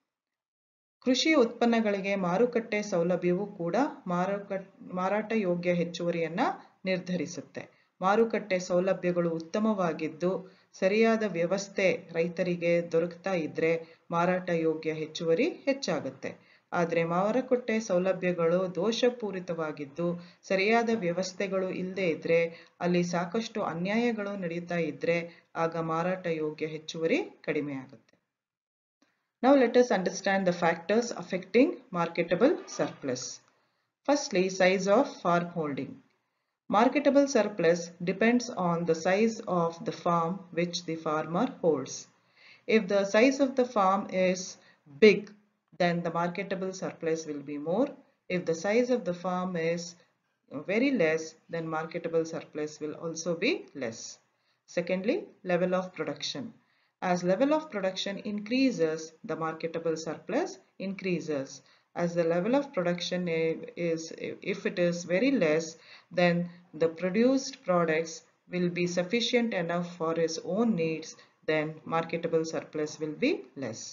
ಕೃಷಿ ಉತ್ಪನ್ನಗಳಿಗೆ ಮಾರುಕಟ್ಟೆ ಸೌಲಭ್ಯವೂ ಕೂಡ ಮಾರುಕಟ್ಟೆ ಮಾರಾಟ ಯೋಗ್ಯ ಹೆಚ್ಚುವರಿಯನ್ನ ನಿರ್ಧರಿಸುತ್ತೆ. ಮಾರುಕಟ್ಟೆ ಸೌಲಭ್ಯಗಳು ಉತ್ತಮವಾಗಿದ್ದು ಸರಿಯಾದ ವ್ಯವಸ್ಥೆ ರೈತರಿಗೆ ದೊರಕ್ತಾ ಇದ್ರೆ ಮಾರಾಟ ಯೋಗ್ಯ ಹೆಚ್ಚುವರಿ ಹೆಚ್ಚಾಗುತ್ತೆ. ಆದ್ರೆ ಮಾರುಕಟ್ಟೆ ಸೌಲಭ್ಯಗಳು ದೋಷಪೂರಿತವಾಗಿದ್ದು ಸರಿಯಾದ ವ್ಯವಸ್ಥೆಗಳು ಇಲ್ಲದೆ ಇದ್ರೆ, ಅಲ್ಲಿ ಸಾಕಷ್ಟು ಅನ್ಯಾಯಗಳು ನಡೀತಾ ಇದ್ರೆ ಆಗ ಮಾರಾಟ ಯೋಗ್ಯ ಹೆಚ್ಚುವರಿ ಕಡಿಮೆ ಆಗುತ್ತೆ. Now let us understand the factors affecting marketable surplus. Firstly, size of farm holding. Marketable surplus depends on the size of the farm which the farmer holds. If the size of the farm is big, then the marketable surplus will be more. If the size of the farm is very less, then marketable surplus will also be less. Secondly, level of production. As level of production increases, the marketable surplus increases. As the level of production is, if it is very less, then the produced products will be sufficient enough for his own needs, then marketable surplus will be less.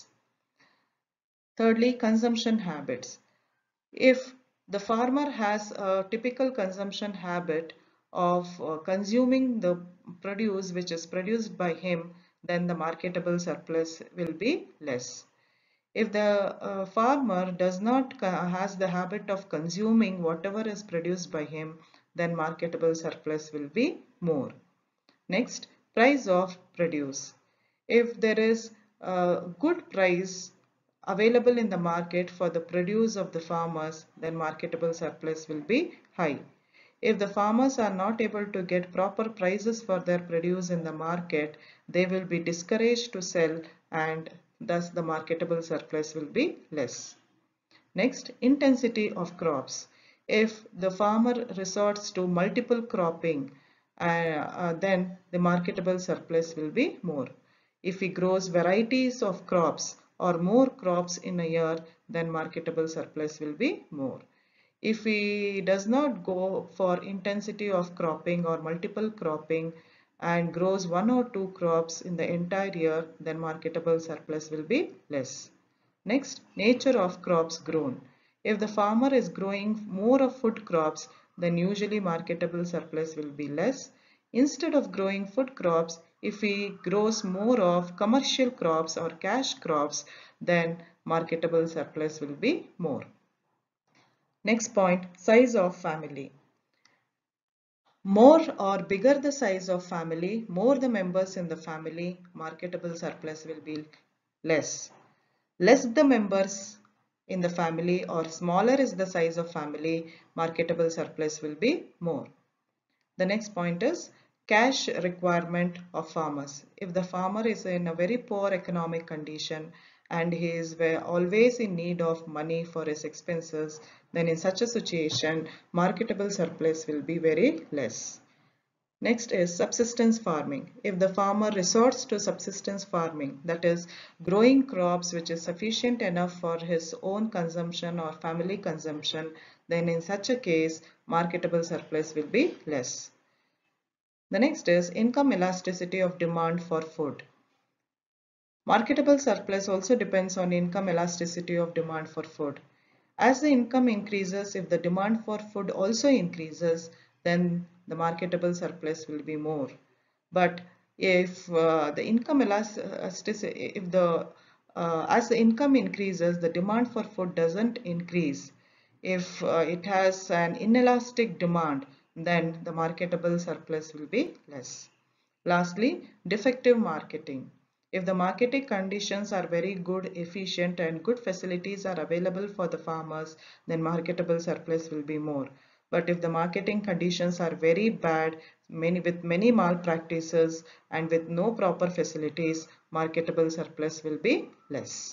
Thirdly, consumption habits. If the farmer has a typical consumption habit of uh, consuming the produce which is produced by him, then the marketable surplus will be less. If the uh, farmer does not has the habit of consuming whatever is produced by him, then marketable surplus will be more. Next, price of produce. If there is a good price available in the market for the produce of the farmers, then marketable surplus will be high. If the farmers are not able to get proper prices for their produce in the market, they will be discouraged to sell, and thus the marketable surplus will be less. Next, intensity of crops. If the farmer resorts to multiple cropping, uh, uh, then the marketable surplus will be more. If he grows varieties of crops or more crops in a year, then marketable surplus will be more. If he does not go for intensity of cropping or multiple cropping and grows one or two crops in the entire year, then marketable surplus will be less. Next, nature of crops grown. If the farmer is growing more of food crops, then usually marketable surplus will be less. Instead of growing food crops, if he grows more of commercial crops or cash crops, then marketable surplus will be more. Next point, size of family. More or bigger the size of family, more the members in the family, marketable surplus will be less. Less the members in the family or smaller is the size of family, marketable surplus will be more. The next point is cash requirement of farmers. If the farmer is in a very poor economic condition and he is always in need of money for his expenses, then in such a situation, marketable surplus will be very less. Next is subsistence farming. If the farmer resorts to subsistence farming, that is growing crops which is sufficient enough for his own consumption or family consumption, then in such a case, marketable surplus will be less. The next is income elasticity of demand for food. Marketable surplus also depends on income elasticity of demand for food. As the income increases, if the demand for food also increases, then the marketable surplus will be more. But if uh, the income elasticity, if the uh, as the income increases, the demand for food doesn't increase. If uh, it has an inelastic demand, then the marketable surplus will be less. Lastly, defective marketing. If the marketing conditions are very good, efficient, and good facilities are available for the farmers, then marketable surplus will be more. But if the marketing conditions are very bad, many with many malpractices and with no proper facilities, marketable surplus will be less.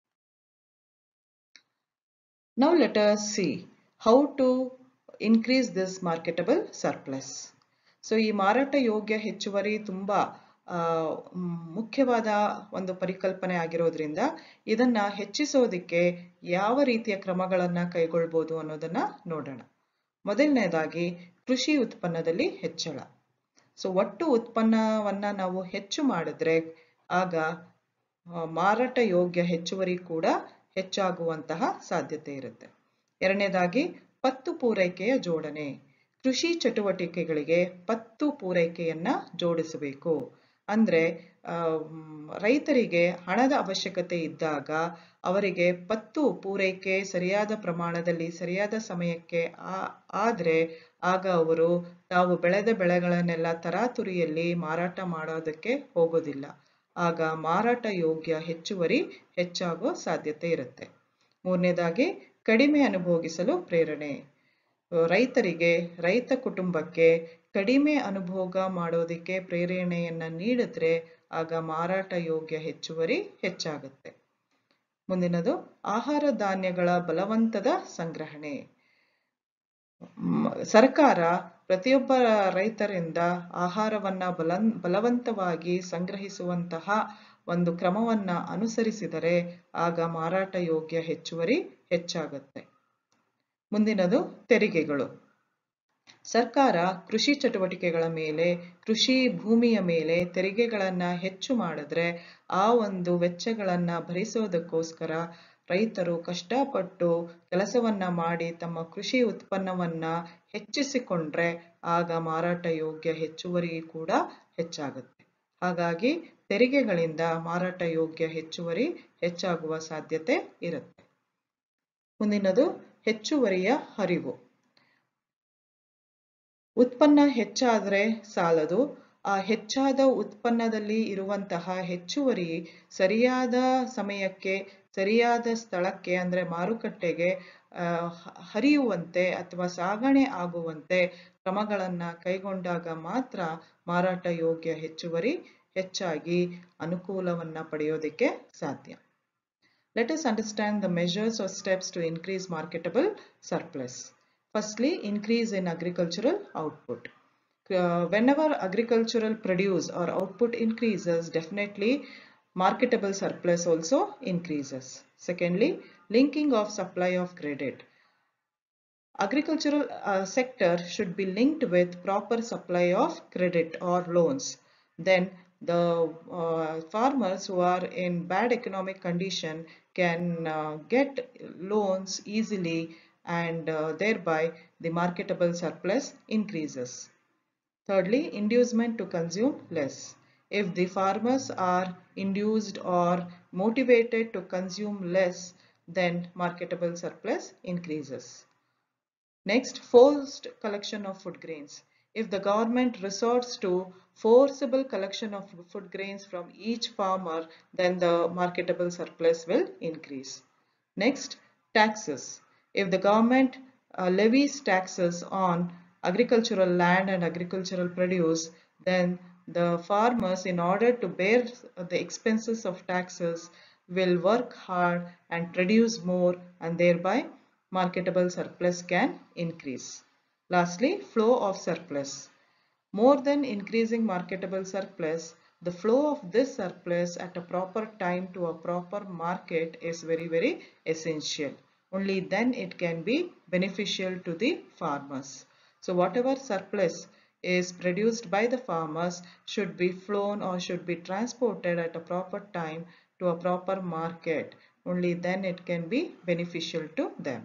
Now let us see how to increase this marketable surplus. So ಈ ಮಾರಾಟ ಯೋಗ್ಯ ಹೆಚ್ಚುವರಿ ತುಂಬಾ ಮುಖ್ಯವಾದ ಒಂದು ಪರಿಕಲ್ಪನೆ ಆಗಿರೋದ್ರಿಂದ ಇದನ್ನ ಹೆಚ್ಚಿಸೋದಕ್ಕೆ ಯಾವ ರೀತಿಯ ಕ್ರಮಗಳನ್ನು ಕೈಗೊಳ್ಳಬಹುದು ಅನ್ನೋದನ್ನ ನೋಡೋಣ. ಮೊದಲನೇದಾಗಿ ಕೃಷಿ ಉತ್ಪನ್ನದಲ್ಲಿ ಹೆಚ್ಚಳ. ಸೊ ಒಟ್ಟು ಉತ್ಪನ್ನವನ್ನ ನಾವು ಹೆಚ್ಚು ಮಾಡಿದ್ರೆ ಆಗ ಮಾರಾಟ ಯೋಗ್ಯ ಹೆಚ್ಚುವರಿ ಕೂಡ ಹೆಚ್ಚಾಗುವಂತಹ ಸಾಧ್ಯತೆ ಇರುತ್ತೆ. ಎರಡನೇದಾಗಿ ಪತ್ತು ಪೂರೈಕೆಯ ಜೋಡಣೆ. ಕೃಷಿ ಚಟುವಟಿಕೆಗಳಿಗೆ ಪತ್ತು ಪೂರೈಕೆಯನ್ನ ಜೋಡಿಸಬೇಕು. ಅಂದ್ರೆ ರೈತರಿಗೆ ಹಣದ ಅವಶ್ಯಕತೆ ಇದ್ದಾಗ ಅವರಿಗೆ ಪತ್ತು ಪೂರೈಕೆ ಸರಿಯಾದ ಪ್ರಮಾಣದಲ್ಲಿ ಸರಿಯಾದ ಸಮಯಕ್ಕೆ ಆದ್ರೆ ಆಗ ಅವರು ತಾವು ಬೆಳೆದ ಬೆಳೆಗಳನ್ನೆಲ್ಲ ತರಾತುರಿಯಲ್ಲಿ ಮಾರಾಟ ಮಾಡೋದಕ್ಕೆ ಹೋಗೋದಿಲ್ಲ. ಆಗ ಮಾರಾಟ ಯೋಗ್ಯ ಹೆಚ್ಚುವರಿ ಹೆಚ್ಚಾಗೋ ಸಾಧ್ಯತೆ ಇರುತ್ತೆ. ಮೂರನೇದಾಗಿ ಕಡಿಮೆ ಅನುಭೋಗಿಸಲು ಪ್ರೇರಣೆ. ರೈತರಿಗೆ ರೈತ ಕುಟುಂಬಕ್ಕೆ ಕಡಿಮೆ ಅನುಭೋಗ ಮಾಡೋದಕ್ಕೆ ಪ್ರೇರಣೆಯನ್ನ ನೀಡಿದ್ರೆ ಆಗ ಮಾರಾಟ ಯೋಗ್ಯ ಹೆಚ್ಚುವರಿ ಹೆಚ್ಚಾಗುತ್ತೆ. ಮುಂದಿನದು ಆಹಾರ ಧಾನ್ಯಗಳ ಬಲವಂತದ ಸಂಗ್ರಹಣೆ. ಸರ್ಕಾರ ಪ್ರತಿಯೊಬ್ಬ ರೈತರಿಂದ ಆಹಾರವನ್ನ ಬಲ ಬಲವಂತವಾಗಿ ಸಂಗ್ರಹಿಸುವಂತಹ ಒಂದು ಕ್ರಮವನ್ನ ಅನುಸರಿಸಿದರೆ ಆಗ ಮಾರಾಟ ಯೋಗ್ಯ ಹೆಚ್ಚುವರಿ ಹೆಚ್ಚಾಗುತ್ತೆ. ಮುಂದಿನದು ತೆರಿಗೆಗಳು. ಸರ್ಕಾರ ಕೃಷಿ ಚಟುವಟಿಕೆಗಳ ಮೇಲೆ, ಕೃಷಿ ಭೂಮಿಯ ಮೇಲೆ ತೆರಿಗೆಗಳನ್ನ ಹೆಚ್ಚು ಮಾಡಿದ್ರೆ ಆ ಒಂದು ವೆಚ್ಚಗಳನ್ನ ಭರಿಸೋದಕ್ಕೋಸ್ಕರ ರೈತರು ಕಷ್ಟಪಟ್ಟು ಕೆಲಸವನ್ನ ಮಾಡಿ ತಮ್ಮ ಕೃಷಿ ಉತ್ಪನ್ನವನ್ನ ಹೆಚ್ಚಿಸಿಕೊಂಡ್ರೆ ಆಗ ಮಾರಾಟ ಯೋಗ್ಯ ಹೆಚ್ಚುವರಿ ಕೂಡ ಹೆಚ್ಚಾಗುತ್ತೆ. ಹಾಗಾಗಿ ತೆರಿಗೆಗಳಿಂದ ಮಾರಾಟ ಯೋಗ್ಯ ಹೆಚ್ಚುವರಿ ಹೆಚ್ಚಾಗುವ ಸಾಧ್ಯತೆ ಇರುತ್ತೆ. ಮುಂದಿನದು ಹೆಚ್ಚುವರಿಯ ಹರಿವು. ಉತ್ಪನ್ನ ಹೆಚ್ಚಾದ್ರೆ ಸಾಲದು, ಆ ಹೆಚ್ಚಾದ ಉತ್ಪನ್ನದಲ್ಲಿ ಇರುವಂತಹ ಹೆಚ್ಚುವರಿ ಸರಿಯಾದ ಸಮಯಕ್ಕೆ ಸರಿಯಾದ ಸ್ಥಳಕ್ಕೆ ಅಂದರೆ ಮಾರುಕಟ್ಟೆಗೆ ಹರಿಯುವಂತೆ ಅಥವಾ ಸಾಗಣೆ ಆಗುವಂತೆ ಕ್ರಮಗಳನ್ನು ಕೈಗೊಂಡಾಗ ಮಾತ್ರ ಮಾರಾಟ ಯೋಗ್ಯ ಹೆಚ್ಚುವರಿ ಹೆಚ್ಚಾಗಿ ಅನುಕೂಲವನ್ನು ಪಡೆಯೋದಕ್ಕೆ ಸಾಧ್ಯ. Let us understand the measures or steps to increase marketable surplus. Firstly, increase in agricultural output. Uh, whenever agricultural produce or output increases, definitely marketable surplus also increases. Secondly, linking of supply of credit. Agricultural uh, sector should be linked with proper supply of credit or loans. Then the uh, farmers who are in bad economic condition can uh, get loans easily, and uh, thereby the marketable surplus increases. Thirdly, inducement to consume less. If the farmers are induced or motivated to consume less, then marketable surplus increases. Next, forced collection of food grains. If the government resorts to forcible collection of food grains from each farmer, then the marketable surplus will increase. Next, taxes. If the government uh, levies taxes on agricultural land and agricultural produce, then the farmers, in order to bear the expenses of taxes, will work hard and produce more, and thereby marketable surplus can increase. Lastly, flow of surplus. More than increasing marketable surplus, the flow of this surplus at a proper time to a proper market is very, very essential. Only then it can be beneficial to the farmers. So whatever surplus is produced by the farmers should be flown or should be transported at a proper time to a proper market. Only then it can be beneficial to them.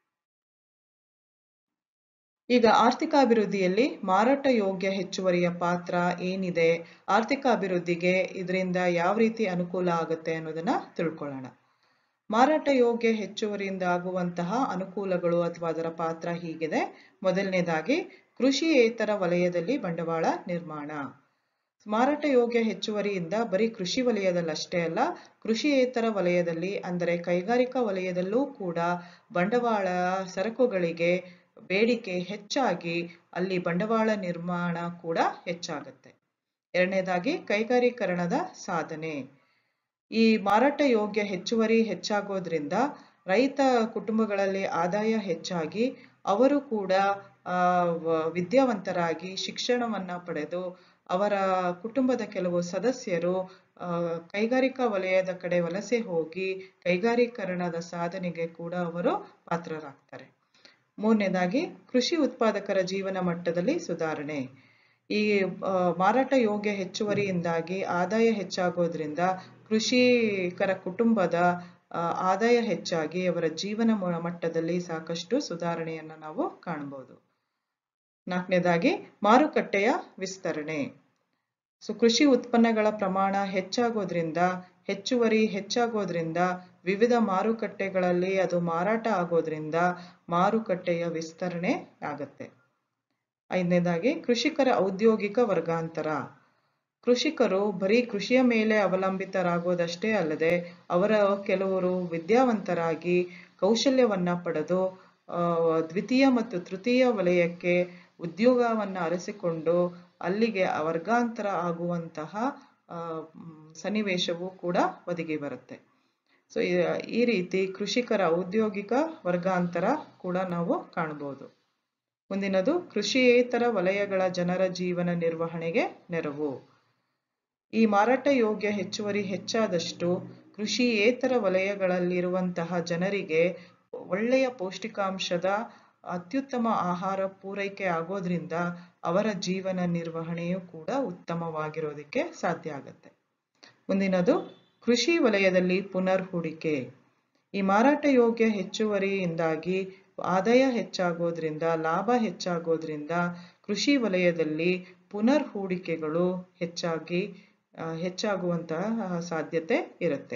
ಈಗ ಆರ್ಥಿಕ ಅಭಿವೃದ್ಧಿಯಲ್ಲಿ ಮಾರಾಟ ಯೋಗ್ಯ ಹೆಚ್ಚುವರಿಯ ಪಾತ್ರ ಏನಿದೆ, ಆರ್ಥಿಕ ಅಭಿವೃದ್ಧಿಗೆ ಇದರಿಂದ ಯಾವ ರೀತಿ ಅನುಕೂಲ ಆಗುತ್ತೆ ಅನ್ನೋದನ್ನ ತಿಳ್ಕೊಳ್ಳೋಣ. ಮಾರಾಟ ಯೋಗ್ಯ ಹೆಚ್ಚುವರಿಯಿಂದ ಆಗುವಂತಹ ಅನುಕೂಲಗಳು ಅಥವಾ ಅದರ ಪಾತ್ರ ಹೀಗಿದೆ. ಮೊದಲನೇದಾಗಿ, ಕೃಷಿಯೇತರ ವಲಯದಲ್ಲಿ ಬಂಡವಾಳ ನಿರ್ಮಾಣ. ಮಾರಾಟ ಯೋಗ್ಯ ಹೆಚ್ಚುವರಿಯಿಂದ ಬರೀ ಕೃಷಿ ವಲಯದಲ್ಲಷ್ಟೇ ಅಲ್ಲ, ಕೃಷಿಯೇತರ ವಲಯದಲ್ಲಿ ಅಂದರೆ ಕೈಗಾರಿಕಾ ವಲಯದಲ್ಲೂ ಕೂಡ ಬಂಡವಾಳ ಸರಕುಗಳಿಗೆ ಬೇಡಿಕೆ ಹೆಚ್ಚಾಗಿ ಅಲ್ಲಿ ಬಂಡವಾಳ ನಿರ್ಮಾಣ ಕೂಡ ಹೆಚ್ಚಾಗುತ್ತೆ. ಎರಡನೇದಾಗಿ, ಕೈಗಾರೀಕರಣದ ಸಾಧನೆ. ಈ ಮಾರಾಟ ಯೋಗ್ಯ ಹೆಚ್ಚುವರಿ ಹೆಚ್ಚಾಗೋದ್ರಿಂದ ರೈತ ಕುಟುಂಬಗಳಲ್ಲಿ ಆದಾಯ ಹೆಚ್ಚಾಗಿ ಅವರು ಕೂಡ ವಿದ್ಯಾವಂತರಾಗಿ ಶಿಕ್ಷಣವನ್ನ ಪಡೆದು ಅವರ ಕುಟುಂಬದ ಕೆಲವು ಸದಸ್ಯರು ಕೈಗಾರಿಕಾ ವಲಯದ ಕಡೆ ವಲಸೆ ಹೋಗಿ ಕೈಗಾರೀಕರಣದ ಸಾಧನೆಗೆ ಕೂಡ ಅವರು ಪಾತ್ರರಾಗ್ತಾರೆ. ಮೂರನೇದಾಗಿ, ಕೃಷಿ ಉತ್ಪಾದಕರ ಜೀವನ ಮಟ್ಟದಲ್ಲಿ ಸುಧಾರಣೆ. ಈ ಮಾರಾಟ ಯೋಗ್ಯ ಹೆಚ್ಚುವರಿಯಿಂದಾಗಿ ಆದಾಯ ಹೆಚ್ಚಾಗೋದ್ರಿಂದ ಕೃಷಿಕರ ಕುಟುಂಬದ ಆದಾಯ ಹೆಚ್ಚಾಗಿ ಅವರ ಜೀವನ ಮಟ್ಟದಲ್ಲಿ ಸಾಕಷ್ಟು ಸುಧಾರಣೆಯನ್ನು ನಾವು ಕಾಣಬಹುದು. ನಾಲ್ಕನೇದಾಗಿ, ಮಾರುಕಟ್ಟೆಯ ವಿಸ್ತರಣೆ. ಸೊ ಕೃಷಿ ಉತ್ಪನ್ನಗಳ ಪ್ರಮಾಣ ಹೆಚ್ಚಾಗೋದ್ರಿಂದ, ಹೆಚ್ಚುವರಿ ಹೆಚ್ಚಾಗೋದ್ರಿಂದ ವಿವಿಧ ಮಾರುಕಟ್ಟೆಗಳಲ್ಲಿ ಅದು ಮಾರಾಟ ಆಗೋದ್ರಿಂದ ಮಾರುಕಟ್ಟೆಯ ವಿಸ್ತರಣೆ ಆಗತ್ತೆ. ಐದನೇದಾಗಿ, ಕೃಷಿಕರ ಔದ್ಯೋಗಿಕ ವರ್ಗಾಂತರ. ಕೃಷಿಕರು ಬರೀ ಕೃಷಿಯ ಮೇಲೆ ಅವಲಂಬಿತರಾಗೋದಷ್ಟೇ ಅಲ್ಲದೆ ಅವರ ಕೆಲವರು ವಿದ್ಯಾವಂತರಾಗಿ ಕೌಶಲ್ಯವನ್ನ ಪಡೆದು ದ್ವಿತೀಯ ಮತ್ತು ತೃತೀಯ ವಲಯಕ್ಕೆ ಉದ್ಯೋಗವನ್ನ ಅರಸಿಕೊಂಡು ಅಲ್ಲಿಗೆ ವರ್ಗಾಂತರ ಆಗುವಂತಹ ಸನ್ನಿವೇಶವೂ ಕೂಡ ಒದಗಿ ಬರುತ್ತೆ. ಸೊ ಈ ರೀತಿ ಕೃಷಿಕರ ಔದ್ಯೋಗಿಕ ವರ್ಗಾಂತರ ಕೂಡ ನಾವು ಕಾಣಬಹುದು. ಮುಂದಿನದು, ಕೃಷಿಯೇತರ ವಲಯಗಳ ಜನರ ಜೀವನ ನಿರ್ವಹಣೆಗೆ ನೆರವು. ಈ ಮಾರಾಟ ಯೋಗ್ಯ ಹೆಚ್ಚುವರಿ ಹೆಚ್ಚಾದಷ್ಟು ಕೃಷಿಯೇತರ ವಲಯಗಳಲ್ಲಿರುವಂತಹ ಜನರಿಗೆ ಒಳ್ಳೆಯ ಪೌಷ್ಟಿಕಾಂಶದ ಅತ್ಯುತ್ತಮ ಆಹಾರ ಪೂರೈಕೆ ಆಗೋದ್ರಿಂದ ಅವರ ಜೀವನ ನಿರ್ವಹಣೆಯೂ ಕೂಡ ಉತ್ತಮವಾಗಿರೋದಕ್ಕೆ ಸಾಧ್ಯ ಆಗುತ್ತೆ. ಮುಂದಿನದು, ಕೃಷಿ ವಲಯದಲ್ಲಿ ಪುನರ್ ಹೂಡಿಕೆ. ಈ ಮಾರಾಟ ಯೋಗ್ಯ ಹೆಚ್ಚುವರಿಯಿಂದಾಗಿ ಆದಾಯ ಹೆಚ್ಚಾಗೋದ್ರಿಂದ, ಲಾಭ ಹೆಚ್ಚಾಗೋದ್ರಿಂದ ಕೃಷಿ ವಲಯದಲ್ಲಿ ಪುನರ್ ಹೂಡಿಕೆಗಳು ಹೆಚ್ಚಾಗಿ ಹೆಚ್ಚಾಗುವಂತಹ ಸಾಧ್ಯತೆ ಇರುತ್ತೆ.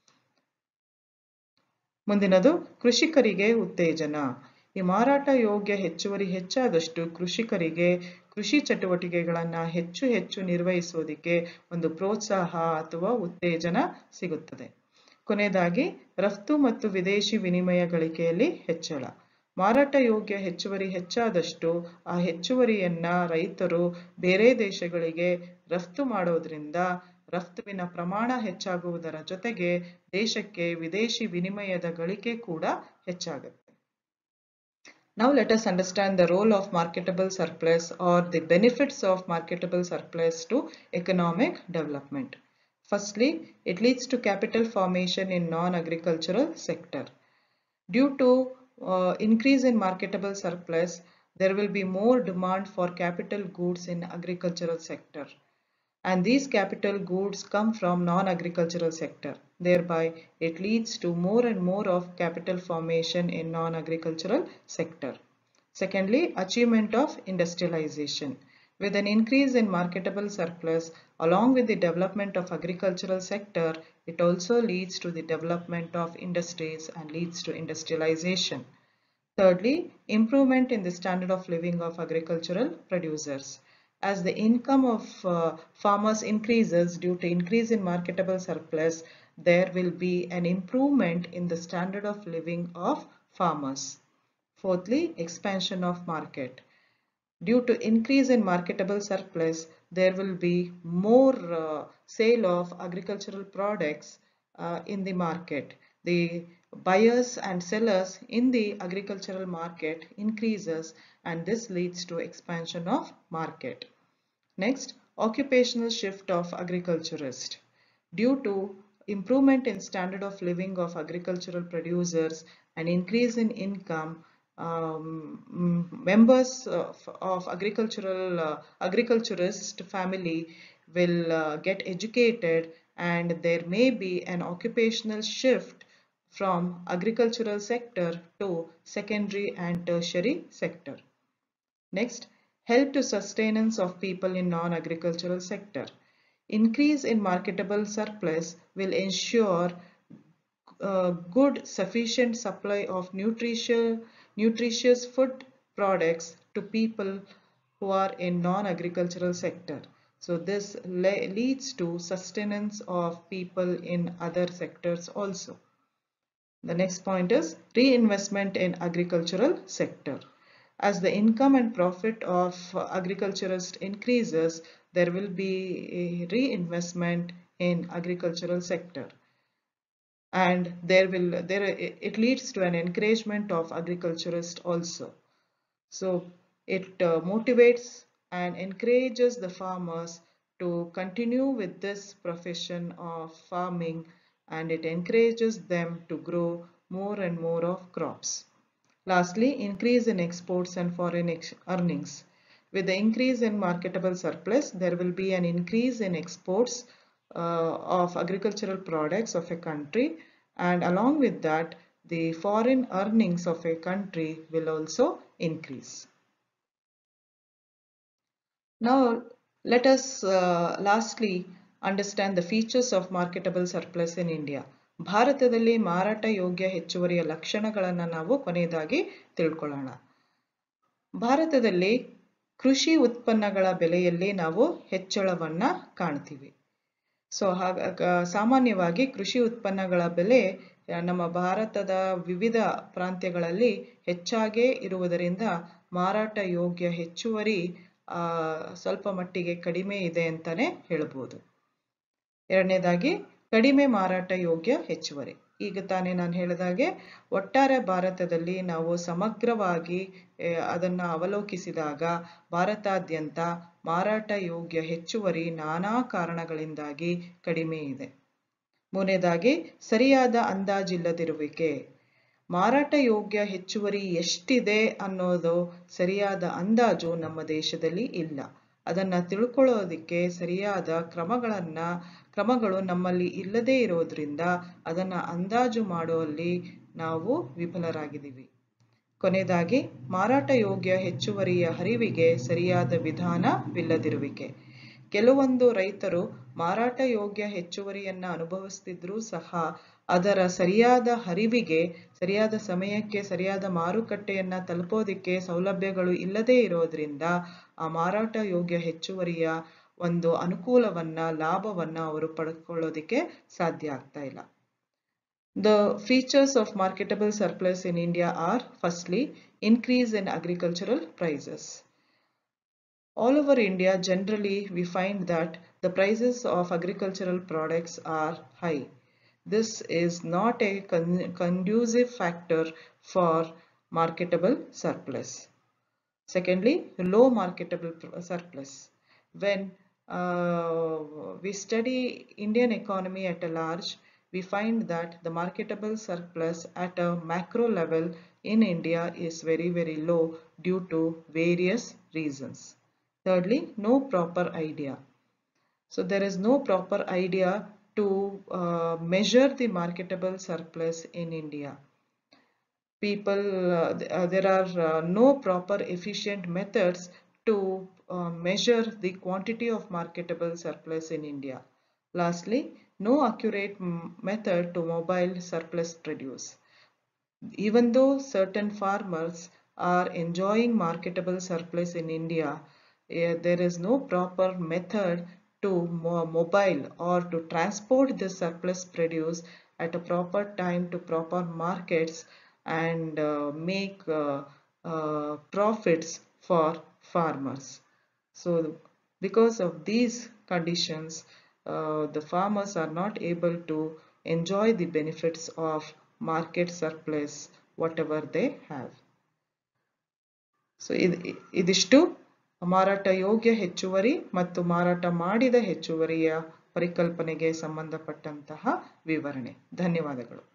ಮುಂದಿನದು, ಕೃಷಿಕರಿಗೆ ಉತ್ತೇಜನ. ಈ ಮಾರಾಟ ಯೋಗ್ಯ ಹೆಚ್ಚುವರಿ ಹೆಚ್ಚಾದಷ್ಟು ಕೃಷಿಕರಿಗೆ ಕೃಷಿ ಚಟುವಟಿಕೆಗಳನ್ನು ಹೆಚ್ಚು ಹೆಚ್ಚು ನಿರ್ವಹಿಸೋದಕ್ಕೆ ಒಂದು ಪ್ರೋತ್ಸಾಹ ಅಥವಾ ಉತ್ತೇಜನ ಸಿಗುತ್ತದೆ. ಕೊನೆಯದಾಗಿ ರಫ್ತು ಮತ್ತು ವಿದೇಶಿ ವಿನಿಮಯ ಗಳಿಕೆಯಲ್ಲಿ ಹೆಚ್ಚಳ. ಮಾರಾಟ ಯೋಗ್ಯ ಹೆಚ್ಚುವರಿ ಹೆಚ್ಚಾದಷ್ಟು ಆ ಹೆಚ್ಚುವರಿಯನ್ನ ರೈತರು ಬೇರೆ ದೇಶಗಳಿಗೆ ರಫ್ತು ಮಾಡೋದ್ರಿಂದ ರಫ್ತುವಿನ ಪ್ರಮಾಣ ಹೆಚ್ಚಾಗುವುದರ ಜೊತೆಗೆ ದೇಶಕ್ಕೆ ವಿದೇಶಿ ವಿನಿಮಯದ ಗಳಿಕೆ ಕೂಡ ಹೆಚ್ಚಾಗುತ್ತೆ. Now let us understand the role of marketable surplus or the benefits of marketable surplus to economic development. Firstly, it leads to capital formation in non-agricultural sector. Due to uh, increase in marketable surplus, there will be more demand for capital goods in agricultural sector. And these capital goods come from non-agricultural sector. Thereby, it leads to more and more of capital formation in non-agricultural sector. Secondly, achievement of industrialization. With an increase in marketable surplus, along with the development of agricultural sector, it also leads to the development of industries and leads to industrialization. Thirdly, improvement in the standard of living of agricultural producers. As the income of uh, farmers increases due to increase in marketable surplus, there will be an improvement in the standard of living of farmers. Fourthly, expansion of market. Due to increase in marketable surplus, there will be more uh, sale of agricultural products uh, in the market. The buyers and sellers in the agricultural market increases, and this leads to expansion of market. Next, occupational shift of agriculturist. Due to improvement in standard of living of agricultural producers and increase in income, um, members of, of agricultural uh, agriculturist family will uh, get educated, and there may be an occupational shift from agricultural sector to secondary and tertiary sector. Next, help to sustenance of people in non-agricultural sector. Increase in marketable surplus will ensure uh, good sufficient supply of nutritious, nutritious food products to people who are in non-agricultural sector. So this le leads to sustenance of people in other sectors also. The next point is reinvestment in agricultural sector. As the income and profit of agriculturist increases, there will be a reinvestment in agricultural sector, and there will there it leads to an encouragement of agriculturist also. So it uh, motivates and encourages the farmers to continue with this profession of farming, and it encourages them to grow more and more of crops. Lastly, increase in exports and foreign earnings. With the increase in marketable surplus, there will be an increase in exports uh, of agricultural products of a country, and along with that, the foreign earnings of a country will also increase. Now, let us uh, lastly understand the features of marketable surplus in India. ಭಾರತದಲ್ಲಿ ಮಾರಾಟ ಯೋಗ್ಯ ಹೆಚ್ಚುವರಿಯ ಲಕ್ಷಣಗಳನ್ನು ನಾವು ಕೊನೆಯದಾಗಿ ತಿಳ್ಕೊಳ್ಳೋಣ. ಭಾರತದಲ್ಲಿ ಕೃಷಿ ಉತ್ಪನ್ನಗಳ ಬೆಲೆಯಲ್ಲಿ ನಾವು ಹೆಚ್ಚಳವನ್ನ ಕಾಣ್ತೀವಿ. ಸೊ ಹಾಗ ಸಾಮಾನ್ಯವಾಗಿ ಕೃಷಿ ಉತ್ಪನ್ನಗಳ ಬೆಲೆ ನಮ್ಮ ಭಾರತದ ವಿವಿಧ ಪ್ರಾಂತ್ಯಗಳಲ್ಲಿ ಹೆಚ್ಚಾಗೇ ಇರುವುದರಿಂದ ಮಾರಾಟ ಯೋಗ್ಯ ಹೆಚ್ಚುವರಿ ಆ ಸ್ವಲ್ಪ ಮಟ್ಟಿಗೆ ಕಡಿಮೆ ಇದೆ ಅಂತಾನೆ ಹೇಳ್ಬೋದು. ಎರಡನೇದಾಗಿ ಕಡಿಮೆ ಮಾರಾಟ ಯೋಗ್ಯ ಹೆಚ್ಚುವರಿ. ಈಗ ತಾನೇ ನಾನು ಹೇಳಿದಾಗೆ ಒಟ್ಟಾರೆ ಭಾರತದಲ್ಲಿ ನಾವು ಸಮಗ್ರವಾಗಿ ಅದನ್ನ ಅವಲೋಕಿಸಿದಾಗ ಭಾರತಾದ್ಯಂತ ಮಾರಾಟ ಯೋಗ್ಯ ಹೆಚ್ಚುವರಿ ನಾನಾ ಕಾರಣಗಳಿಂದಾಗಿ ಕಡಿಮೆ ಇದೆ. ಮೂರನೇದಾಗಿ ಸರಿಯಾದ ಅಂದಾಜಿಲ್ಲದಿರುವಿಕೆ. ಮಾರಾಟ ಯೋಗ್ಯ ಹೆಚ್ಚುವರಿ ಎಷ್ಟಿದೆ ಅನ್ನೋದು ಸರಿಯಾದ ಅಂದಾಜು ನಮ್ಮ ದೇಶದಲ್ಲಿ ಇಲ್ಲ. ಅದನ್ನ ತಿಳ್ಕೊಳ್ಳೋದಿಕ್ಕೆ ಸರಿಯಾದ ಕ್ರಮಗಳನ್ನ ಕ್ರಮಗಳು ನಮ್ಮಲ್ಲಿ ಇಲ್ಲದೇ ಇರೋದ್ರಿಂದ ಅದನ್ನ ಅಂದಾಜು ಮಾಡುವಲ್ಲಿ ನಾವು ವಿಫಲರಾಗಿದ್ದೀವಿ. ಕೊನೆಯದಾಗಿ ಮಾರಾಟ ಯೋಗ್ಯ ಹೆಚ್ಚುವರಿಯ ಹರಿವಿಗೆ ಸರಿಯಾದ ವಿಧಾನವಿಲ್ಲದಿರುವಿಕೆ. ಕೆಲವೊಂದು ರೈತರು ಮಾರಾಟ ಯೋಗ್ಯ ಹೆಚ್ಚುವರಿಯನ್ನ ಅನುಭವಿಸುತ್ತಿದ್ರೂ ಸಹ ಅದರ ಸರಿಯಾದ ಹರಿವಿಗೆ, ಸರಿಯಾದ ಸಮಯಕ್ಕೆ ಸರಿಯಾದ ಮಾರುಕಟ್ಟೆಯನ್ನು ತಲುಪೋದಕ್ಕೆ ಸೌಲಭ್ಯಗಳು ಇಲ್ಲದೇ ಇರೋದ್ರಿಂದ ಆ ಮಾರಾಟ ಯೋಗ್ಯ ಹೆಚ್ಚುವರಿಯ ಒಂದು ಅನುಕೂಲವನ್ನ, ಲಾಭವನ್ನ ಅವರು ಪಡೆದುಕೊಳ್ಳೋದಕ್ಕೆ ಸಾಧ್ಯ ಆಗ್ತಾ ಇಲ್ಲ. The features of marketable surplus in India are, firstly, increase in agricultural prices. All over India, generally, we find that the prices of agricultural products are high. This is not a con conducive factor for marketable surplus. Secondly, low marketable surplus. When uh, we study Indian economy at a large, we find that the marketable surplus at a macro level in India is very, very low due to various reasons. Thirdly, no proper idea. So there is no proper idea to uh, measure the marketable surplus in India. People, uh, uh, there are uh, no proper efficient methods to uh, measure the quantity of marketable surplus in India. Lastly, no accurate method to mobile surplus produce. Even though certain farmers are enjoying marketable surplus in India, uh, there is no proper method to mo mobile or to transport the surplus produce at a proper time to proper markets and uh, make uh, uh, profits for farmers. So because of these conditions, uh, the farmers are not able to enjoy the benefits of market surplus whatever they have. So ಇದಿಷ್ಟು ಮಾರಾಟ ಯೋಗ್ಯ ಹೆಚ್ಚುವರಿ ಮತ್ತು ಮಾರಾಟ ಮಾಡಿದ ಹೆಚ್ಚುವರಿಯ ಪರಿಕಲ್ಪನೆಗೆ ಸಂಬಂಧಪಟ್ಟಂತಹ ವಿವರಣೆ. ಧನ್ಯವಾದಗಳು.